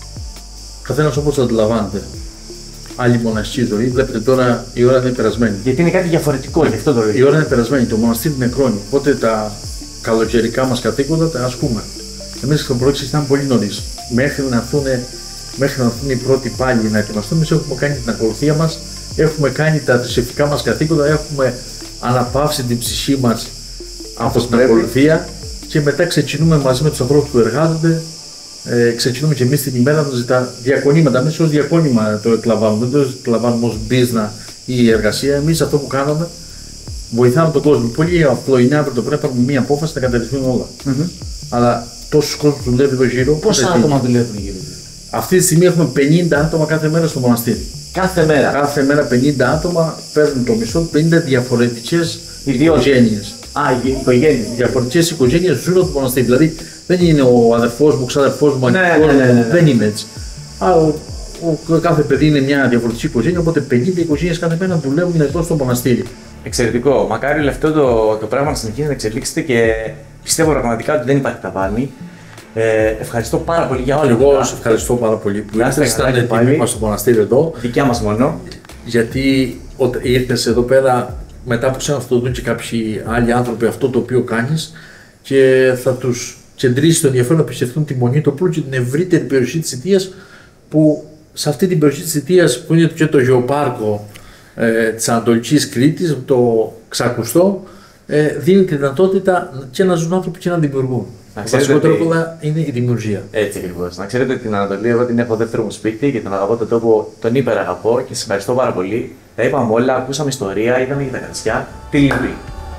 Καθένας όπως το αντιλαμβάνεται. Άλλη μοναστική ζωή, βλέπετε τώρα η ώρα είναι περασμένη. Γιατί είναι κάτι διαφορετικό, γι' αυτό το λέω. Η ώρα είναι περασμένη, το μοναστήρι είναι νεκρώνει. Οπότε τα καλοκαιρικά μας καθήκοντα τα ασκούμε. Εμείς στο πρωί ξεκινάμε πολύ νωρίς. Μέχρι να έρθουν μέχρι να έρθουν οι πρώτοι πάλι να ετοιμαστούν, εμείς έχουμε κάνει την ακολουθία μας, έχουμε κάνει τα θρησκευτικά μας καθήκοντα, έχουμε αναπαύσει την ψυχή μας από την ακολουθία και μετά ξεκινούμε μαζί με τους ανθρώπους που εργάζονται. Ε, ξεκινούμε και εμείς την ημέρα να ζητά διακονήματα. Εμείς ως διακόνημα το εκλαμβάνουμε, δεν το εκλαμβάνουμε ως business ή εργασία. Εμείς αυτό που κάνουμε, βοηθάμε τον κόσμο. Πολύ απλό είναι αύριο το πρωί να πάρουμε μία απόφαση να κατευθύνουμε όλα. Mm-hmm. Αλλά τόσους κόσμους δουλεύει εδώ γύρω. Πόσα άτομα δουλεύουν γύρω? Αυτή τη στιγμή έχουμε πενήντα άτομα κάθε μέρα στο μοναστήρι. Κάθε μέρα. Κάθε μέρα πενήντα άτομα παίρνουν το μισθό, πενήντα διαφορετικές οικογένειες. Α, οικογένειες. Διαφορετικές οικογένειες ζουν στο μοναστήρι. Δηλαδή δεν είναι ο αδερφός μου, ξαδερφός μου, ναι, ναι, ναι, ναι, ναι. Δεν είναι έτσι. Α, ο, ο, κάθε παιδί είναι μια διαφορετική οικογένεια, οπότε πενήντα οικογένειες κάθε μέρα δουλεύουν εδώ στο μοναστήρι. Εξαιρετικό. Μακάρι όλο αυτό το, το πράγμα να συνεχίσει να εξελίξετε και πιστεύω πραγματικά ότι δεν υπάρχει ταβάνι. Ε, ευχαριστώ πάρα πολύ για όλα. Εγώ σας ευχαριστώ πάρα πολύ που ήρθατε. Ήταν τιμή μας στο μοναστήρι εδώ. Δικιά μας μόνο. Γιατί ήρθες εδώ πέρα μετά από σένα θα το δουν και κάποιοι άλλοι άνθρωποι αυτό το οποίο κάνεις και θα τους κεντρήσει το ενδιαφέρον να επισκεφθούν τη Μονή Τοπούλου και την ευρύτερη περιοχή της Ιττίας, που σε αυτή την περιοχή της Ιττίας που είναι και το γεωπάρκο ε, της Ανατολικής Κρήτης, το Ξακουστό, ε, δίνει τη δυνατότητα και να ζουν άνθρωποι και να δημιουργούν. Το βασικότερο ότι... είναι η δημιουργία. Έτσι ακριβώς. Να ξέρετε ότι την Ανατολή εγώ την έχω δεύτερο μου σπίτι και τον αγαπώ τον τόπο, τον υπεραγαπώ και σας ευχαριστώ πάρα πολύ. Τα είπαμε όλα, ακούσαμε ιστορία, είδαμε για τα κρασιά. Τι λείπει?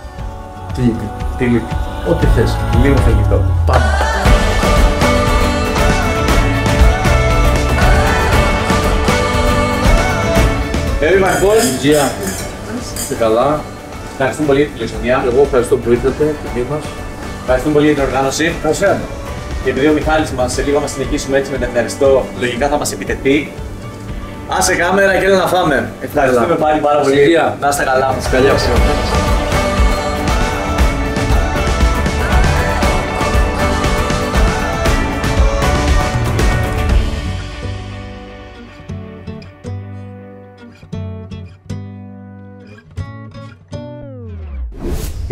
Τι λείπει? Τι λείπει? Ό,τι θες. Λίγο φαγητό. Πάμε. Εύη Μαρκός. Υγεία. Είστε καλά. Ευχαριστούμε πολύ για τη φιλοξενία. Εγώ ευχαριστώ που ήρθατε. Τιμή μας. Ευχαριστούμε πολύ για την οργάνωση. Ευχαριστώ. Και επειδή ο Μιχάλης μας σε λίγο μας συνεχίσουμε έτσι με την ευχαριστώ, λογικά θα μας επιτεθεί. Άσε κάμερα και έλα να φάμε. Ευχαριστούμε πάλι πάρα πολύ. Να είστε καλά μας. Καλώς.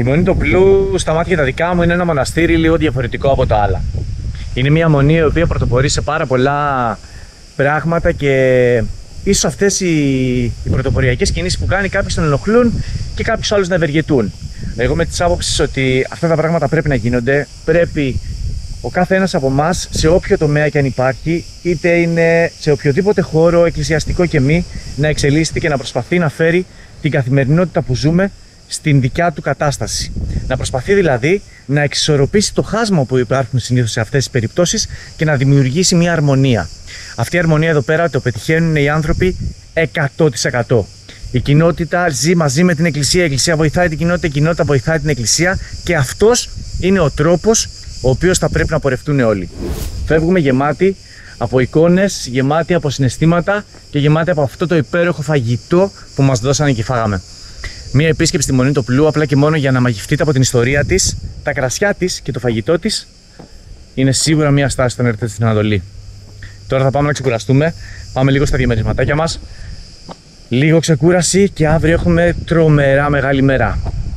Η Μονή Τοπλού στα μάτια τα δικά μου είναι ένα μοναστήρι λίγο διαφορετικό από τα άλλα. Είναι μια μονή η οποία πρωτοπορεί σε πάρα πολλά πράγματα και ίσως αυτές οι, οι πρωτοποριακές κινήσεις που κάνει κάποιοι τον ενοχλούν και κάποιους άλλους να ευεργετούν. Εγώ με τις άποψεις ότι αυτά τα πράγματα πρέπει να γίνονται, πρέπει ο κάθε ένας από εμάς σε όποιο τομέα και αν υπάρχει, είτε είναι σε οποιοδήποτε χώρο, εκκλησιαστικό και μη, να εξελίσσεται και να προσπαθεί να φέρει την καθημερινότητα που ζούμε στην δικιά του κατάσταση. Να προσπαθεί δηλαδή να εξισορροπήσει το χάσμα που υπάρχουν συνήθως σε αυτές τις περιπτώσεις και να δημιουργήσει μια αρμονία. Αυτή η αρμονία εδώ πέρα το πετυχαίνουν οι άνθρωποι εκατό τοις εκατό. Η κοινότητα ζει μαζί με την Εκκλησία, η Εκκλησία βοηθάει την κοινότητα, η κοινότητα βοηθάει την Εκκλησία και αυτός είναι ο τρόπος ο οποίος θα πρέπει να πορευτούν όλοι. Φεύγουμε γεμάτοι από εικόνες, γεμάτοι από συναισθήματα και γεμάτοι από αυτό το υπέροχο φαγητό που μας δώσανε και φάγαμε. Μία επίσκεψη στη Μονή Τοπλού απλά και μόνο για να μαγευτείτε από την ιστορία της, τα κρασιά της και το φαγητό της είναι σίγουρα μία στάση όταν έρθετε στην Ανατολή. Τώρα θα πάμε να ξεκουραστούμε, πάμε λίγο στα διαμερισματάκια μας, λίγο ξεκούραση και αύριο έχουμε τρομερά μεγάλη μέρα.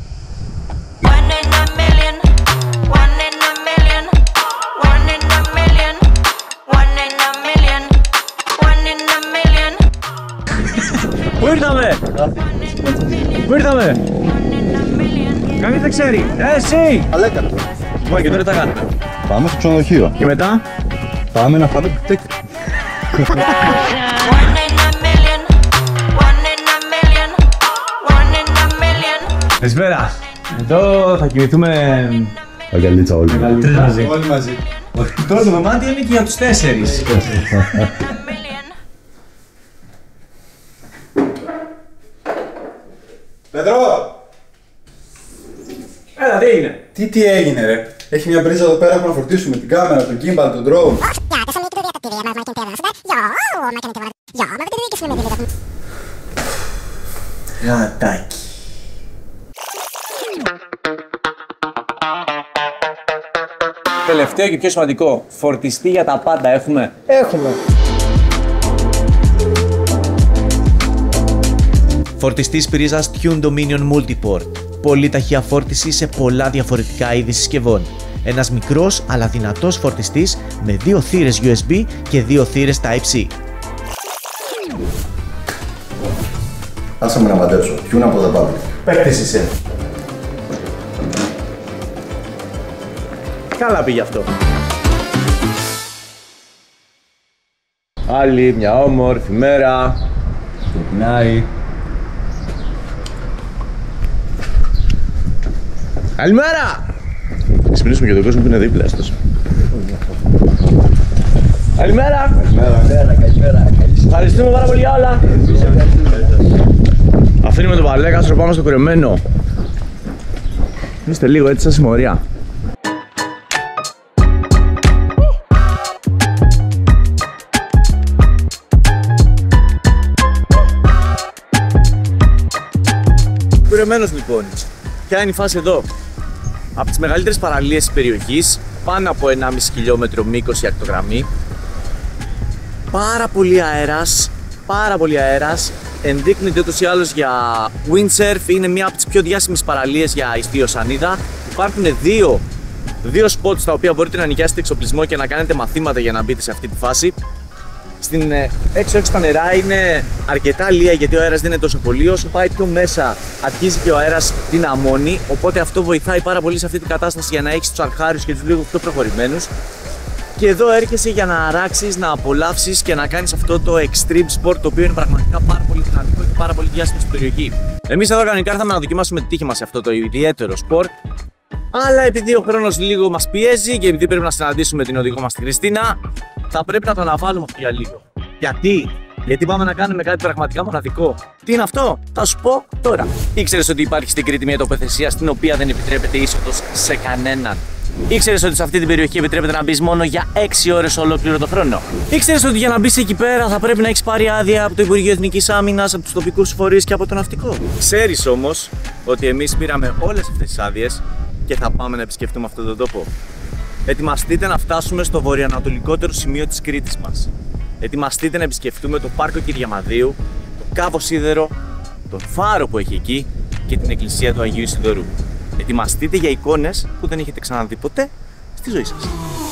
Πού ήρθαμε! Πού ήρθαμε! Κανείς δεν ξέρει! Ε, εσύ! Αλέκα. Λοιπόν, και τώρα τι θα κάνουμε? Πάμε στο ξενοδοχείο. Και μετά? Πάμε να φάμε κουτέκι. Καλησπέρα! Εδώ θα κοιμηθούμε... Αγκαλίτσα όλοι. Τρεις μαζί. Όλοι μαζί. Τώρα το δωμάτιο είναι και για τους τέσσερις. Πέτρο! Έλα, τι έγινε? Τι τι έγινε ρε. Έχει μια μπρίζα εδώ πέρα που να φορτίσουμε την κάμερα, τον gimbal, τον drone. Γατάκι. Τελευταίο και πιο σημαντικό, φορτιστή για τα πάντα έχουμε. Έχουμε. Φορτιστής πρίζας Tune Dominion Multiport. Πολύ ταχεία φόρτιση σε πολλά διαφορετικά είδη συσκευών. Ένας μικρός αλλά δυνατός φορτιστής με δύο θύρες γιου ες μπι και δύο θύρες Type-C. Άσε με να μαντέψω. Tune από τα πάντα. Παίκτης είσαι. Καλά πήγε αυτό. Άλλη μια όμορφη μέρα. Ξεκινάει. Καλημέρα! Ξυπνήσουμε και τον κόσμο που είναι δίπλα σας. Καλημέρα! Καλημέρα, καλημέρα. Ευχαριστούμε πάρα πολύ για όλα. Αφήνουμε τον Παλέκαστρο, πάμε στο κορεμένο. Είστε λίγο έτσι σαν συμμορία. Κορεμένος λοιπόν. Ποια είναι η φάση εδώ? Από τις μεγαλύτερες παραλίες της περιοχής, πάνω από ενάμιση χιλιόμετρο μήκος η ακτογραμμή. Πάρα πολύ αέρας, πάρα πολύ αέρας. Ενδείκνυται ούτως ή άλλως για windsurf, είναι μία από τις πιο διάσημες παραλίες για ιστίο σανίδα. Υπάρχουν δύο, δύο spots στα οποία μπορείτε να νοικιάσετε εξοπλισμό και να κάνετε μαθήματα για να μπείτε σε αυτή τη φάση. Στην έξω έξω τα νερά είναι αρκετά λία γιατί ο αέρας δεν είναι τόσο πολύ. Όσο πάει πιο μέσα αρχίζει και ο αέρας την αμμώνει, οπότε αυτό βοηθάει πάρα πολύ σε αυτή την κατάσταση για να έχεις τους αρχάριους και τους λίγο πιο προχωρημένους. Και εδώ έρχεσαι για να αράξεις, να απολαύσεις και να κάνεις αυτό το extreme sport, το οποίο είναι πραγματικά πάρα πολύ δυνατικό και πάρα πολύ διάσημο στην περιοχή. Εμείς εδώ κανονικά ήρθαμε να δοκιμάσουμε τη τύχη μας σε αυτό το ιδιαίτερο sport, αλλά επειδή ο χρόνος λίγο μας πιέζει και επειδή πρέπει να συναντήσουμε την οδηγό μας τη Χριστίνα, θα πρέπει να το αναβάλουμε αυτό για λίγο. Γιατί? Γιατί πάμε να κάνουμε κάτι πραγματικά μοναδικό. Τι είναι αυτό? Θα σου πω τώρα. Ήξερες ότι υπάρχει στην Κρήτη μια τοποθεσία στην οποία δεν επιτρέπεται είσοδος σε κανέναν? Ήξερες ότι σε αυτή την περιοχή επιτρέπεται να μπεις μόνο για έξι ώρες ολόκληρο το χρόνο? Ήξερες ότι για να μπεις εκεί πέρα θα πρέπει να έχεις πάρει άδεια από το Υπουργείο Εθνικής Άμυνας, από τους τοπικούς φορείς και από το ναυτικό? Ξέρεις όμως ότι εμείς πήραμε όλες αυτές τις άδειες και θα πάμε να επισκεφτούμε αυτόν τον τόπο. Ετοιμαστείτε να φτάσουμε στο βορειοανατολικότερο σημείο της Κρήτης μας. Ετοιμαστείτε να επισκεφτούμε το πάρκο Κυριαμαδίου, το Κάβο Σίδερο, τον φάρο που έχει εκεί και την εκκλησία του Αγίου Σιδωρού. Ετοιμαστείτε για εικόνες που δεν έχετε ξαναδεί ποτέ στη ζωή σας.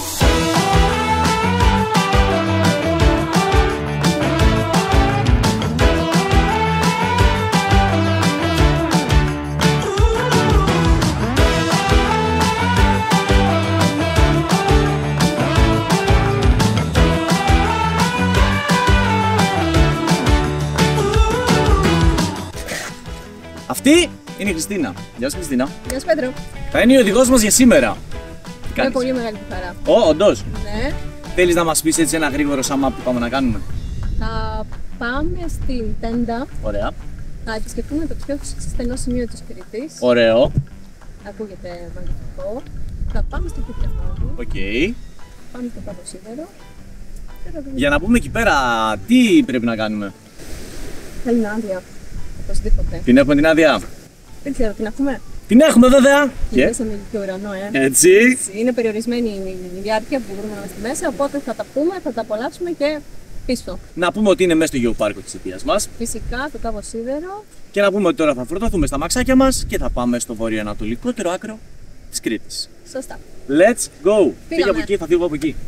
Αυτή είναι η Χριστίνα. Γεια σου, Χριστίνα. Γεια σου, Πέτρο. Θα είναι η οδηγός μας για σήμερα. Είναι πολύ μεγάλη χαρά. Ω, όντως. Ναι. Θέλεις να μας πεις έτσι ένα γρήγορο σαμά που πάμε να κάνουμε? Θα πάμε στην τέντα. Ωραία. Θα επισκεφτούμε το πιο στενό σημείο της Κρήτης. Ωραίο. Ακούγεται μαγνητικό. Θα πάμε στο Κυριαχώδη. Οκ. Okay. Πάμε στο Παποσίδερο. Για να πούμε εκεί πέρα, τι πρέπει να κάνουμε? Θέλει άδεια. Οπωσδήποτε. Την έχουμε την άδεια? Δεν ξέρω, την έχουμε. Την έχουμε βέβαια! Και μέσα με ηλικιο ουρανό, ε. Έτσι. Είναι περιορισμένη η διάρκεια που μπορούμε να είμαστε μέσα, οπότε θα τα πούμε, θα τα απολαύσουμε και πίσω. Να πούμε ότι είναι μέσα στο γεωπάρκο της Αιτίας μας. Φυσικά, το Τάβο Σίδερο. Και να πούμε ότι τώρα θα φορτωθούμε στα μαξάκια μας και θα πάμε στο βορειοανατολικότερο άκρο της Κρήτης. Σωστά. Let's go! Φύγε από εκεί, θα φύγω από εκεί.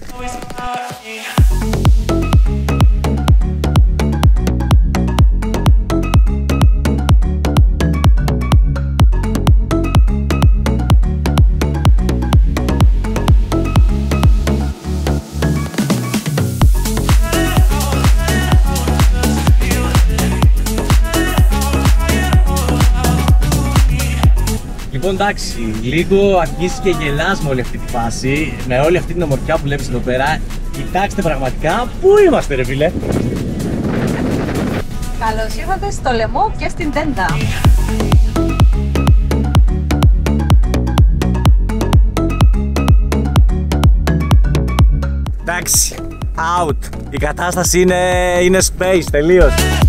Λοιπόν, εντάξει, λίγο αρχίζει και γελάς με όλη αυτή τη φάση, με όλη αυτή την ομορφιά που βλέπεις εδώ πέρα. Κοιτάξτε πραγματικά, πού είμαστε ρε φίλε? Καλώς ήρθατε στο λαιμό και στην τέντα. Εντάξει, out. Η κατάσταση είναι, είναι space, τελείως.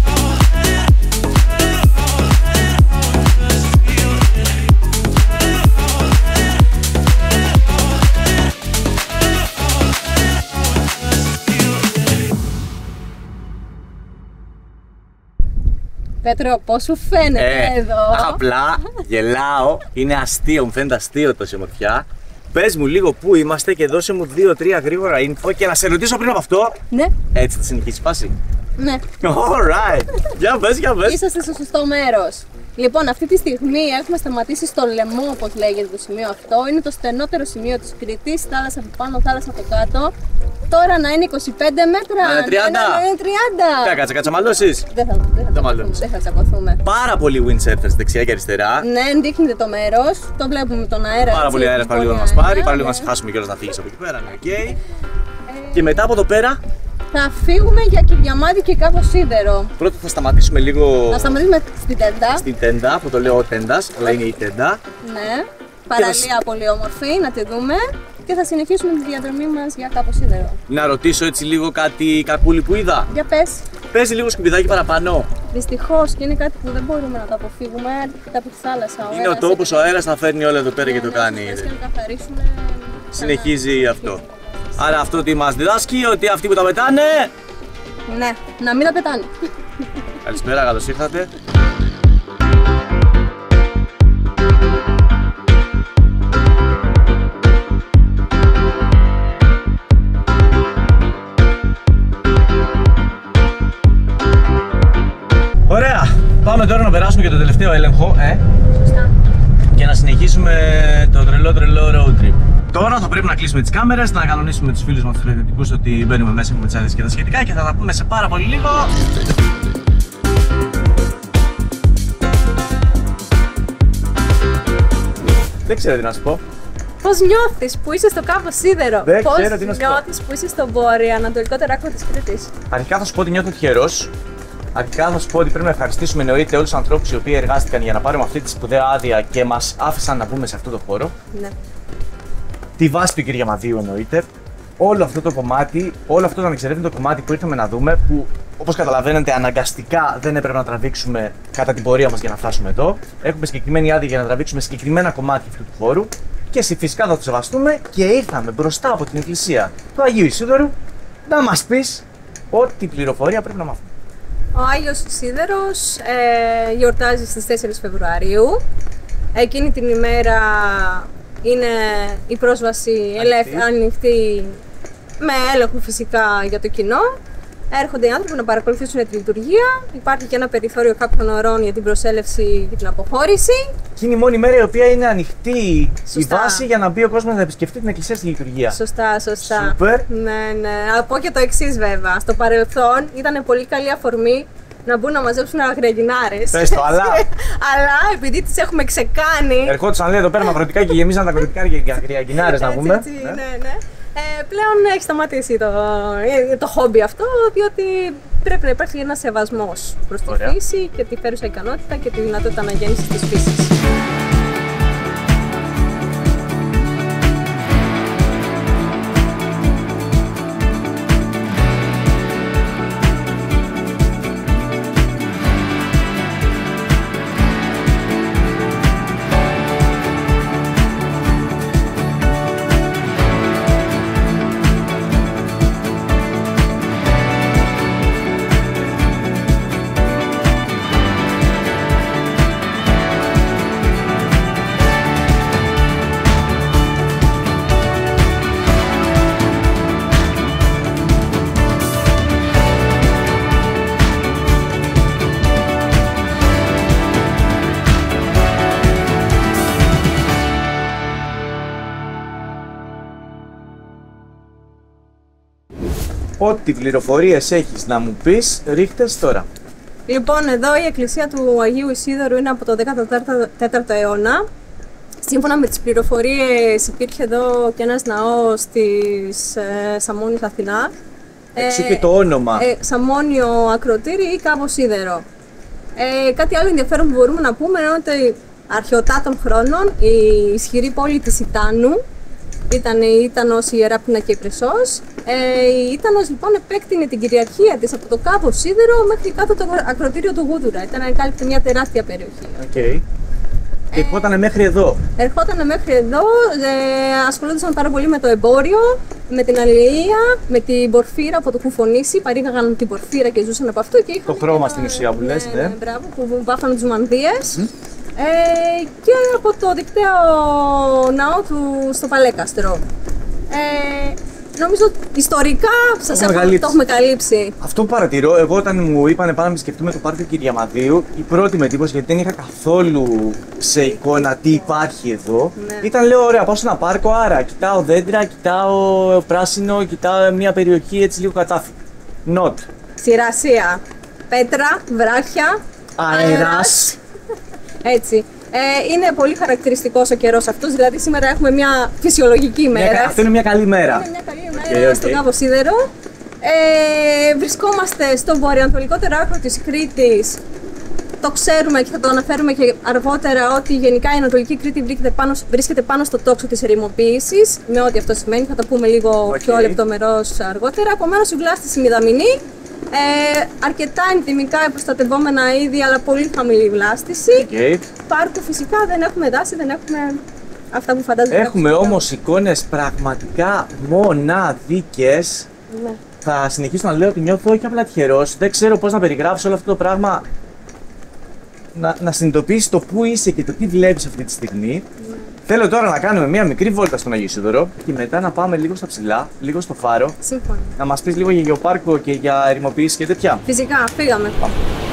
Πέτρο, πώς σου φαίνεται ε, εδώ? Απλά γελάω, είναι αστείο, μου φαίνεται αστείο τόση ομορφιά. Πες μου λίγο πού είμαστε και δώσε μου δύο τρία γρήγορα info και να σε ρωτήσω πριν από αυτό. Ναι. Έτσι θα συνεχίσει η φάση. Ναι. Alright. Για πες, για πες. Είσαστε στο σωστό μέρος. Λοιπόν, αυτή τη στιγμή έχουμε σταματήσει στο λαιμό, όπως λέγεται το σημείο αυτό. Είναι το στενότερο σημείο της Κρήτης, θάλασσα από πάνω, θάλασσα από κάτω. Τώρα να είναι είκοσι πέντε μέτρα, να είναι τριάντα. Να είναι τριάντα. Τι κάτσε, κάτσε μαλώσεις. Δεν θα, δεν θα, δεν θα, θα τσακωθούμε. Πάρα πολύ windsurfers δεξιά και αριστερά. Ναι, δείχνετε το μέρος, το βλέπουμε τον αέρα. Πάρα πολύ αέρας πάλι να μας πάρει, πάλι να μας χάσουμε κιόλας να φύγεις από εκεί πέρα, οκ. Okay. Ε... Και μετά από εδώ πέρα θα φύγουμε για Κυριαμάδη και Κάβο Σίδερο. Πρώτα θα σταματήσουμε λίγο. Θα σταματήσουμε στην τέντα. Στην τέντα, που το λέω τέντας, αλλά είναι η τέντα. Ναι, παραλία θα... πολύ όμορφη, να τη δούμε. Και θα συνεχίσουμε τη διαδρομή μας για Κάβο Σίδερο. Να ρωτήσω έτσι λίγο κάτι κακούλι που είδα. Για πες. Παίζει λίγο σκουπιδάκι παραπάνω. Δυστυχώς, και είναι κάτι που δεν μπορούμε να το αποφύγουμε. Έρχεται από τη θάλασσα. Είναι ο τόπος, ο αέρας θα φέρνει όλα εδώ πέρα και το κάνει. Και να καθαρίσουμε. Συνεχίζει αυτό. Άρα αυτό τι μας διδάσκει, ότι αυτοί που τα πετάνε. Ναι, να μην τα πετάνε. Καλησπέρα, καλώς ήρθατε. Ωραία, πάμε τώρα να περάσουμε και το τελευταίο έλεγχο, ε. Σωστά. Και να συνεχίσουμε το τρελό τρελό road trip. Τώρα θα πρέπει να κλείσουμε τις κάμερες, να κανονίσουμε τους φίλους μας τους τηλεθετικούς ότι μπαίνουμε μέσα με τις άδειες και τα σχετικά και θα τα πούμε σε πάρα πολύ λίγο. Δεν ξέρω τι να σου πω. Πώς νιώθεις που είσαι στο Κάβο Σίδερο? Δεν Πώς ξέρω τι να σου πω. νιώθεις που είσαι στο βορειοανατολικότερο άκρο της Κρήτης? Αρχικά θα σου πω ότι νιώθω τυχερός. Αρχικά θα σου πω ότι πρέπει να ευχαριστήσουμε εννοείται όλους τους ανθρώπους οι οποίοι εργάστηκαν για να πάρουμε αυτή τη σπουδαία άδεια και μας άφησαν να μπούμε σε αυτό το χώρο. Ναι. Τη βάση του Κυριαμαδίου εννοείται. Όλο αυτό το κομμάτι, όλο αυτό το ανεξερεύνητο κομμάτι που ήρθαμε να δούμε, που όπως καταλαβαίνετε αναγκαστικά δεν έπρεπε να τραβήξουμε κατά την πορεία μας για να φτάσουμε εδώ. Έχουμε συγκεκριμένη άδεια για να τραβήξουμε συγκεκριμένα κομμάτια αυτού του χώρου. Και εσύ φυσικά θα το σεβαστούμε και ήρθαμε μπροστά από την εκκλησία του Αγίου Ισίδωρου να μας πεις ό,τι πληροφορία πρέπει να μάθουμε. Ο Άγιος Σίδερος ε, γιορτάζει στις τέσσερις Φεβρουαρίου. Εκείνη την ημέρα είναι η πρόσβαση ελεύθερη, ανοιχτή, με έλεγχο φυσικά για το κοινό. Έρχονται οι άνθρωποι να παρακολουθήσουν τη λειτουργία. Υπάρχει και ένα περιθώριο κάποιων ωρών για την προσέλευση και την αποχώρηση. Και είναι η μόνη μέρα η οποία είναι ανοιχτή Σωστά. η βάση για να μπει ο κόσμος να επισκεφτεί την εκκλησία στη λειτουργία. Σωστά, σωστά. Σούπερ. Ναι, ναι. Να πω και το εξής βέβαια. Στο παρελθόν ήταν πολύ καλή αφορμή να μπουν να μαζέψουν αγριαγινάρες. Πες το, αλλά. Αλλά επειδή τις έχουμε ξεκάνει. Ερχόντουσαν λέει εδώ πέρα με αγροτικά και γεμίζαν τα αγροτικά για αγριαγινάρες να πούμε. Έτσι, ναι, ναι. ναι. Ε, πλέον έχει σταματήσει το, το χόμπι αυτό, διότι πρέπει να υπάρχει ένας σεβασμός προς τη Ωραία. φύση και τη φέρουσα ικανότητα και τη δυνατότητα αναγέννησης της φύσης. Ό,τι πληροφορίες έχεις να μου πεις, ρίχτες τώρα. Λοιπόν, εδώ η εκκλησία του Αγίου Ισίδωρου είναι από το δέκατο τέταρτο αιώνα. Σύμφωνα με τις πληροφορίες υπήρχε εδώ και ένας ναός της ε, Σαμώνης Αθηνά. Εξού και το όνομα. Ε, Σαμώνιο Ακροτήρι ή κάπως Σίδερο. Ε, κάτι άλλο ενδιαφέρον που μπορούμε να πούμε είναι ότι αρχαιοτά των χρόνων η ισχυρή πόλη της Ιτάνου ήταν η Ήτανος, η Ιερά Πείνα και η Πρεσός. Ε, η Ήτανος λοιπόν επέκτηνε την κυριαρχία της από το κάβο Σίδερο μέχρι κάτω το ακροτήριο του Γούδουρα. Ήταν κάλυπτε μια τεράστια περιοχή. Okay. Και ερχότανε μέχρι εδώ. Ερχότανε μέχρι εδώ, ε, ασχολούνταν πάρα πολύ με το εμπόριο, με την αλληλεία, με την πορφύρα που το έχουν φωνήσει. Παρήγαγαν την πορφύρα και ζούσαν από αυτό. Και είχαν το χρώμα ένα, στην ουσία που λες, ναι. ναι. Μπράβο, που βάφανε τους μανδύες. Mm. Ε, και από το δικτύο ναό του στο Παλέκαστρο. Ε, νομίζω ιστορικά σας έχω, το έχουμε καλύψει. Αυτό που παρατηρώ, εγώ όταν μου είπανε πάμε να επισκεφτούμε το πάρκο Κυριαμαδίου, η πρώτη με εντύπωση, γιατί δεν είχα καθόλου σε εικόνα τι υπάρχει εδώ, ναι. ήταν λέω ωραία, πάω σε ένα πάρκο, άρα κοιτάω δέντρα, κοιτάω πράσινο, κοιτάω μια περιοχή έτσι λίγο κατάφυλλη. Not. Ξηρασία, πέτρα, βράχια, αέρας. Έτσι. Ε, είναι πολύ χαρακτηριστικός ο καιρός αυτός, δηλαδή σήμερα έχουμε μια φυσιολογική ημέρα. Μια, αυτό είναι μια καλή μέρα. Είναι μια καλή ημέρα okay, okay. στον κάβο Σίδερο. Ε, βρισκόμαστε στο βορειοανατολικότερο άκρο της Κρήτης. Το ξέρουμε και θα το αναφέρουμε και αργότερα ότι γενικά η Ανατολική Κρήτη βρίσκεται πάνω, βρίσκεται πάνω στο τόξο της ερημοποίησης, με ό,τι αυτό σημαίνει, θα το πούμε λίγο okay. πιο λεπτομερώς αργότερα. Επομένως, η βλάστηση μηδαμινή. Ε, αρκετά ενδυμικά προστατευόμενα είδη, αλλά πολύ χαμηλή βλάστηση. Okay. Πάρκο φυσικά δεν έχουμε δάση, δεν έχουμε αυτά που φαντάζομαι. Έχουμε όμως εικόνες πραγματικά μοναδικές. Ναι. Θα συνεχίσω να λέω ότι νιώθω όχι απλά τυχερός, δεν ξέρω πώς να περιγράψω όλο αυτό το πράγμα. Να, να συνειδητοποιήσεις το πού είσαι και το τι βλέπεις αυτή τη στιγμή. Mm. Θέλω τώρα να κάνουμε μια μικρή βόλτα στον Αγίο Ισίδωρο και μετά να πάμε λίγο στα ψηλά, λίγο στο φάρο. Σύμφωνα. Να μας πεις λίγο για γεωπάρκο και για ερημοποίηση και τέτοια. Φυσικά, φύγαμε. Πάμε.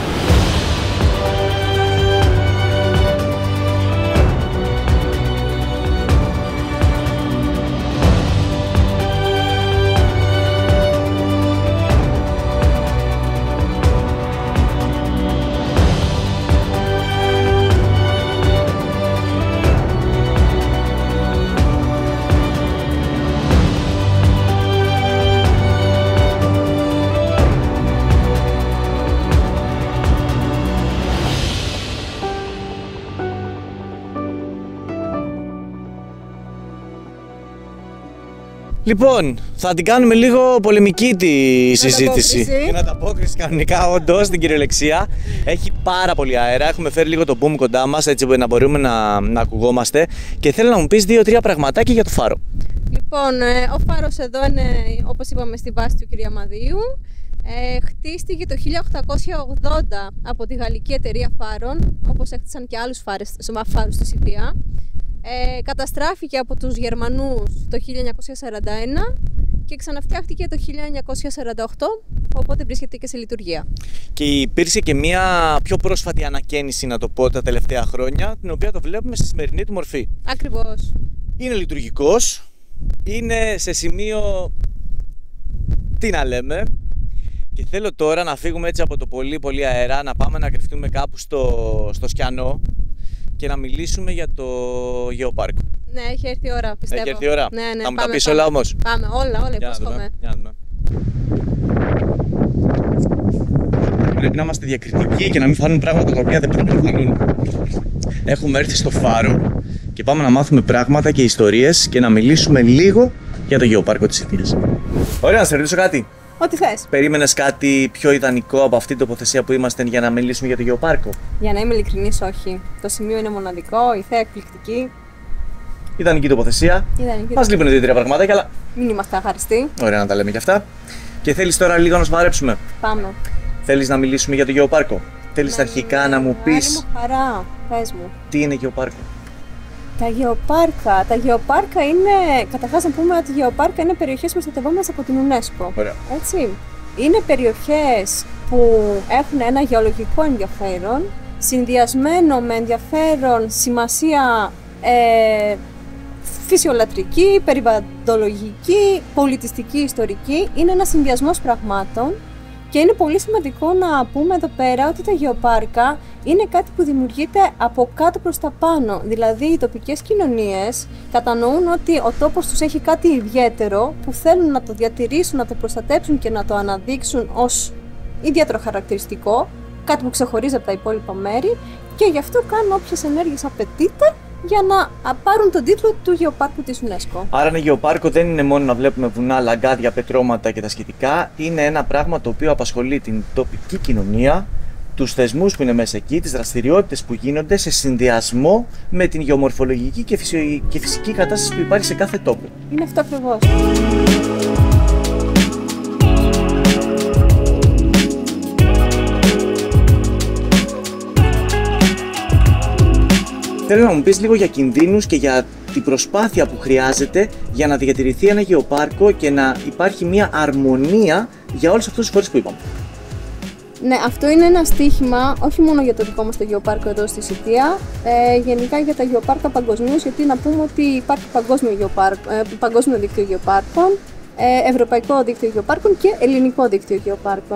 Λοιπόν, θα την κάνουμε λίγο πολεμική τη συζήτηση. Είναι ανταπόκριση κανονικά, όντως, στην κυριολεξία. Έχει πάρα πολύ αέρα. Έχουμε φέρει λίγο το boom κοντά μας, έτσι να μπορούμε να, να ακουγόμαστε. Και θέλω να μου πεις δύο-τρία πραγματάκια για το φάρο. Λοιπόν, ο φάρος εδώ είναι, όπως είπαμε, στη βάση του Κυριαμαδίου. Ε, χτίστηκε το χίλια οκτακόσια ογδόντα από τη γαλλική εταιρεία φάρων, όπως έχτισαν και άλλους φάρες, φάρους στη Σιτία. Ε, καταστράφηκε από τους Γερμανούς το χίλια εννιακόσια σαράντα ένα και ξαναφτιάχτηκε το χίλια εννιακόσια σαράντα οκτώ, οπότε βρίσκεται και σε λειτουργία. Και υπήρξε και μια πιο πρόσφατη ανακαίνιση, να το πω, τα τελευταία χρόνια, την οποία το βλέπουμε στη σημερινή του μορφή. Ακριβώς. Είναι λειτουργικός, είναι σε σημείο, τι να λέμε, και θέλω τώρα να φύγουμε έτσι από το πολύ πολύ αέρα, να πάμε να κρυφτούμε κάπου στο, στο Σκιανό και να μιλήσουμε για το γεωπάρκο. Ναι, έχει έρθει η ώρα, πιστεύω. Έχει έρθει η ώρα. Ναι, ναι, θα μου πάμε, τα πεις πάμε. όλα όμως. Πάμε, όλα, όλα, υπόσχομαι. Πρέπει να είμαστε διακριτικοί και να μην φάνουν πράγματα τα οποία δεν πρέπει να φανούν. Έχουμε έρθει στο φάρο και πάμε να μάθουμε πράγματα και ιστορίες και να μιλήσουμε λίγο για το γεωπάρκο της Σιτίας. Ωραία, να σε ρωτήσω κάτι. Ό,τι θες. Περίμενες κάτι πιο ιδανικό από αυτή την τοποθεσία που είμαστε για να μιλήσουμε για το γεωπάρκο? Για να είμαι ειλικρινής, όχι. Το σημείο είναι μοναδικό, η θέα εκπληκτική. Ιδανική τοποθεσία. Ιδανική. Μας λείπουν δύο-τρία πραγματάκια, αλλά Μην είμαστε αχαριστοί. ωραία να τα λέμε κι αυτά. Και θέλεις τώρα λίγο να σμαρέψουμε. Πάμε. Θέλεις να μιλήσουμε για το γεωπάρκο? Θέλεις αρχικά να μου Άλλη πεις μου χαρά, πες μου. τι είναι γεωπάρκο? Τα γεωπάρκα. Τα γεωπάρκα είναι, καταρχάς να πούμε ότι τα γεωπάρκα είναι περιοχές προστατευόμενες από την UNESCO. Ωραία. Έτσι. Είναι περιοχές που έχουν ένα γεωλογικό ενδιαφέρον, συνδυασμένο με ενδιαφέρον σημασία ε, φυσιολατρική, περιβαλλοντολογική, πολιτιστική, ιστορική. Είναι ένας συνδυασμός πραγμάτων. Και είναι πολύ σημαντικό να πούμε εδώ πέρα ότι τα γεωπάρκα είναι κάτι που δημιουργείται από κάτω προς τα πάνω. Δηλαδή οι τοπικές κοινωνίες κατανοούν ότι ο τόπος τους έχει κάτι ιδιαίτερο που θέλουν να το διατηρήσουν, να το προστατέψουν και να το αναδείξουν ως ιδιαίτερο χαρακτηριστικό, κάτι που ξεχωρίζει από τα υπόλοιπα μέρη, και γι' αυτό κάνουν όποιες ενέργειες απαιτείται για να πάρουν τον τίτλο του γεωπάρκου της UNESCO. Άρα ένα γεωπάρκο δεν είναι μόνο να βλέπουμε βουνά, λαγκάδια, πετρώματα και τα σχετικά. Είναι ένα πράγμα το οποίο απασχολεί την τοπική κοινωνία, τους θεσμούς που είναι μέσα εκεί, τις δραστηριότητες που γίνονται σε συνδυασμό με την γεωμορφολογική και, φυσιο... και φυσική κατάσταση που υπάρχει σε κάθε τόπο. Είναι αυτό ακριβώς. Θέλω να μου πεις λίγο για κινδύνους και για την προσπάθεια που χρειάζεται για να διατηρηθεί ένα γεωπάρκο και να υπάρχει μια αρμονία για όλες αυτές τις φορές που είπαμε. Ναι, αυτό είναι ένα στοίχημα όχι μόνο για το δικό μας το γεωπάρκο εδώ στη Σιτία, ε, γενικά για τα γεωπάρκα παγκοσμίως, γιατί να πούμε ότι υπάρχει παγκόσμιο, γεωπάρκο, ε, παγκόσμιο δίκτυο γεωπάρκων, ε, ευρωπαϊκό δίκτυο γεωπάρκων και ελληνικό δίκτυο γεωπάρκων.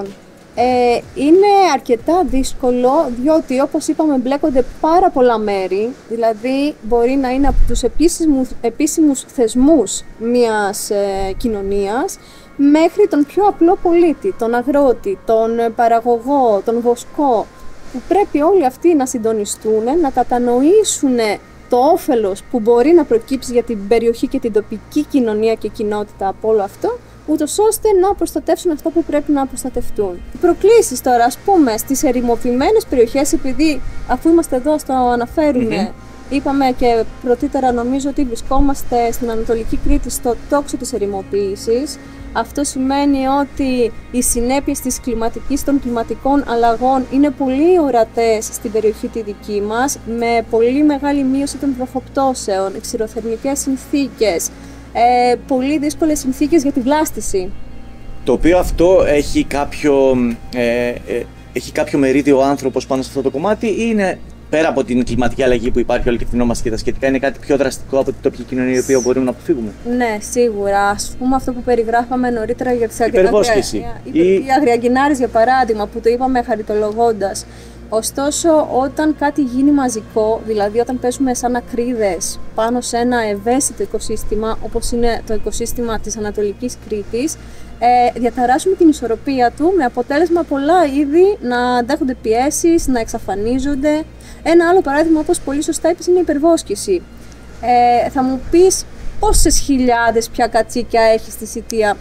Ε, είναι αρκετά δύσκολο διότι, όπως είπαμε, μπλέκονται πάρα πολλά μέρη, δηλαδή μπορεί να είναι από τους επίσημους, επίσημους θεσμούς μιας ε, κοινωνίας μέχρι τον πιο απλό πολίτη, τον αγρότη, τον παραγωγό, τον βοσκό, που πρέπει όλοι αυτοί να συντονιστούν, να κατανοήσουν το όφελος που μπορεί να προκύψει για την περιοχή και την τοπική κοινωνία και κοινότητα από όλο αυτό, ούτως ώστε να προστατεύσουν αυτά που πρέπει να προστατευτούν. Οι προκλήσεις τώρα, ας πούμε, στις ερημοποιημένες περιοχές, επειδή αφού είμαστε εδώ στο αναφέρουμε, mm-hmm. είπαμε και πρωτήτερα νομίζω ότι βρισκόμαστε στην Ανατολική Κρήτη στο τόξο της ερημοποίησης. Αυτό σημαίνει ότι οι συνέπειες της κλιματικής, των κλιματικών αλλαγών είναι πολύ ορατές στην περιοχή τη δική μας, με πολύ μεγάλη μείωση των βροχοπτώσεων, ξηροθερμικές συνθήκες, ε, πολύ δύσκολες συνθήκες για τη βλάστηση. Το οποίο αυτό έχει κάποιο, ε, ε, έχει κάποιο μερίδιο ο άνθρωπος πάνω σε αυτό το κομμάτι, ή είναι πέρα από την κλιματική αλλαγή που υπάρχει όλη και φθινόμαστε και τα σχετικά, είναι κάτι πιο δραστικό από την τοπική κοινωνία, η οποία μπορούμε να αποφύγουμε? Ναι, σίγουρα. Ας πούμε αυτό που περιγράφαμε νωρίτερα για τις υπερβόσκηση. Οι, οι αγριαγκινάρες, για παράδειγμα, που το είπαμε χαριτολογώντας. Ωστόσο, όταν κάτι γίνει μαζικό, δηλαδή όταν πέσουμε σαν ακρίδες πάνω σε ένα ευαίσθητο οικοσύστημα, όπως είναι το οικοσύστημα της Ανατολικής Κρήτης, ε, διαταράσσουμε την ισορροπία του, με αποτέλεσμα πολλά είδη να δέχονται πιέσεις, να εξαφανίζονται. Ένα άλλο παράδειγμα, όπως πολύ σωστά είπες, είναι η υπερβόσκηση. Ε, θα μου πεις πόσες χιλιάδες πια κατσίκια έχει στη Σιτία?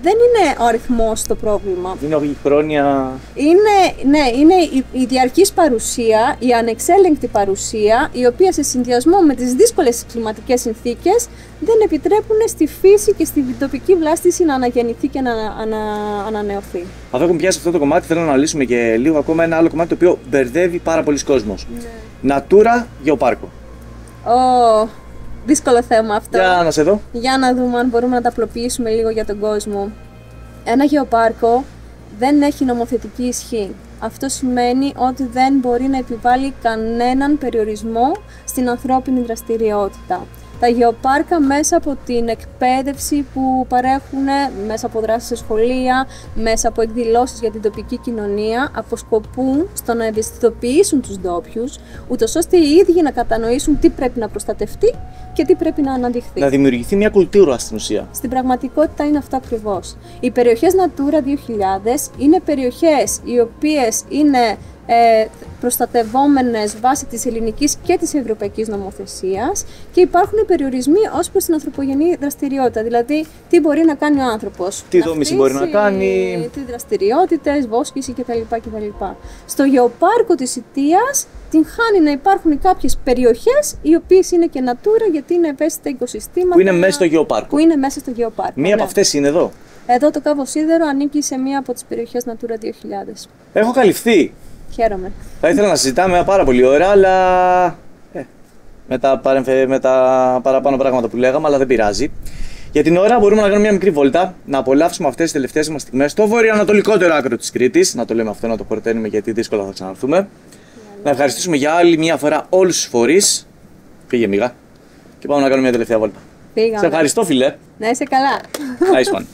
δεν είναι ο αριθμός το πρόβλημα. Είναι η χρόνια. Είναι, ναι, είναι η, η διαρκής παρουσία, η ανεξέλεγκτη παρουσία, η οποία σε συνδυασμό με τις δύσκολες κλιματικές συνθήκες δεν επιτρέπουν στη φύση και στη τοπική βλάστηση να αναγεννηθεί και να ανα, ανανεωθεί. Αφού έχουμε πιάσει αυτό το κομμάτι, θέλω να αναλύσουμε και λίγο ακόμα ένα άλλο κομμάτι το οποίο μπερδεύει πάρα πολλοί κόσμος. Ναι. Natura γεωπάρκο. Oh, δύσκολο θέμα αυτό. Για να σε δω. Για να δούμε αν μπορούμε να τα απλοποιήσουμε λίγο για τον κόσμο. Ένα γεωπάρκο δεν έχει νομοθετική ισχύ. Αυτό σημαίνει ότι δεν μπορεί να επιβάλλει κανέναν περιορισμό στην ανθρώπινη δραστηριότητα. Τα γεωπάρκα μέσα από την εκπαίδευση που παρέχουν, μέσα από δράσεις σε σχολεία, μέσα από εκδηλώσεις για την τοπική κοινωνία, αποσκοπούν στο να ευαισθητοποιήσουν τους ντόπιους, ούτως ώστε οι ίδιοι να κατανοήσουν τι πρέπει να προστατευτεί και τι πρέπει να αναδειχθεί. Να δημιουργηθεί μια κουλτούρα στην ουσία. Στην πραγματικότητα είναι αυτό ακριβώς. Οι περιοχές Natura δύο χιλιάδες είναι περιοχές οι οποίες είναι Ε, προστατευόμενες βάσει της ελληνικής και της ευρωπαϊκής νομοθεσίας και υπάρχουν περιορισμοί ως προς την ανθρωπογενή δραστηριότητα. Δηλαδή, τι μπορεί να κάνει ο άνθρωπος. Τι δόμηση μπορεί να κάνει. Τι δραστηριότητες, βόσκηση κτλ. κτλ. Στο γεωπάρκο της Ιττίας την χάνει να υπάρχουν κάποιες περιοχές οι οποίες είναι και Natura γιατί είναι ευαίσθητα οικοσυστήματα. Που είναι μέσα στο γεωπάρκο. Που είναι μέσα στο γεωπάρκο. Μία από αυτές είναι εδώ. Εδώ το Κάβο Σίδερο ανήκει σε μία από τις περιοχές Natura δύο χιλιάδες. Έχω καλυφθεί. Χαίρομαι. Θα ήθελα να συζητάμε πάρα πολύ ώρα, αλλά ε, με, τα παρεμφε... με τα παραπάνω πράγματα που λέγαμε, αλλά δεν πειράζει. Για την ώρα μπορούμε να κάνουμε μια μικρή βόλτα, να απολαύσουμε αυτές τις τελευταίες μας στιγμές στο βορειοανατολικότερο άκρο της Κρήτης. Να το λέμε αυτό, να το χορταίνουμε γιατί δύσκολα θα ξαναρθούμε. Να ευχαριστήσουμε για άλλη μια φορά όλους τους φορείς. Πήγε μίγα. Και πάμε να κάνουμε μια τελευταία βόλτα. Πήγαμε. Σε ευχαριστώ, φίλε. Να είσαι καλά. Nice one.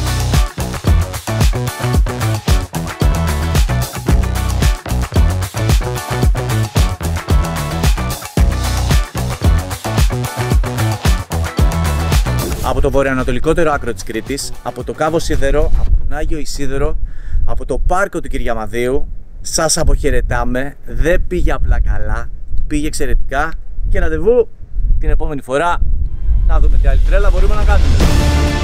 Από το βορειοανατολικότερο άκρο της Κρήτης, από το Κάβο Σίδερο, από τον Άγιο Ισίδωρο, από το πάρκο του Κυριαμαδίου, σας αποχαιρετάμε. Δεν πήγε απλά καλά, πήγε εξαιρετικά και ραντεβού την επόμενη φορά να δούμε τι άλλη τρέλα μπορούμε να κάνουμε.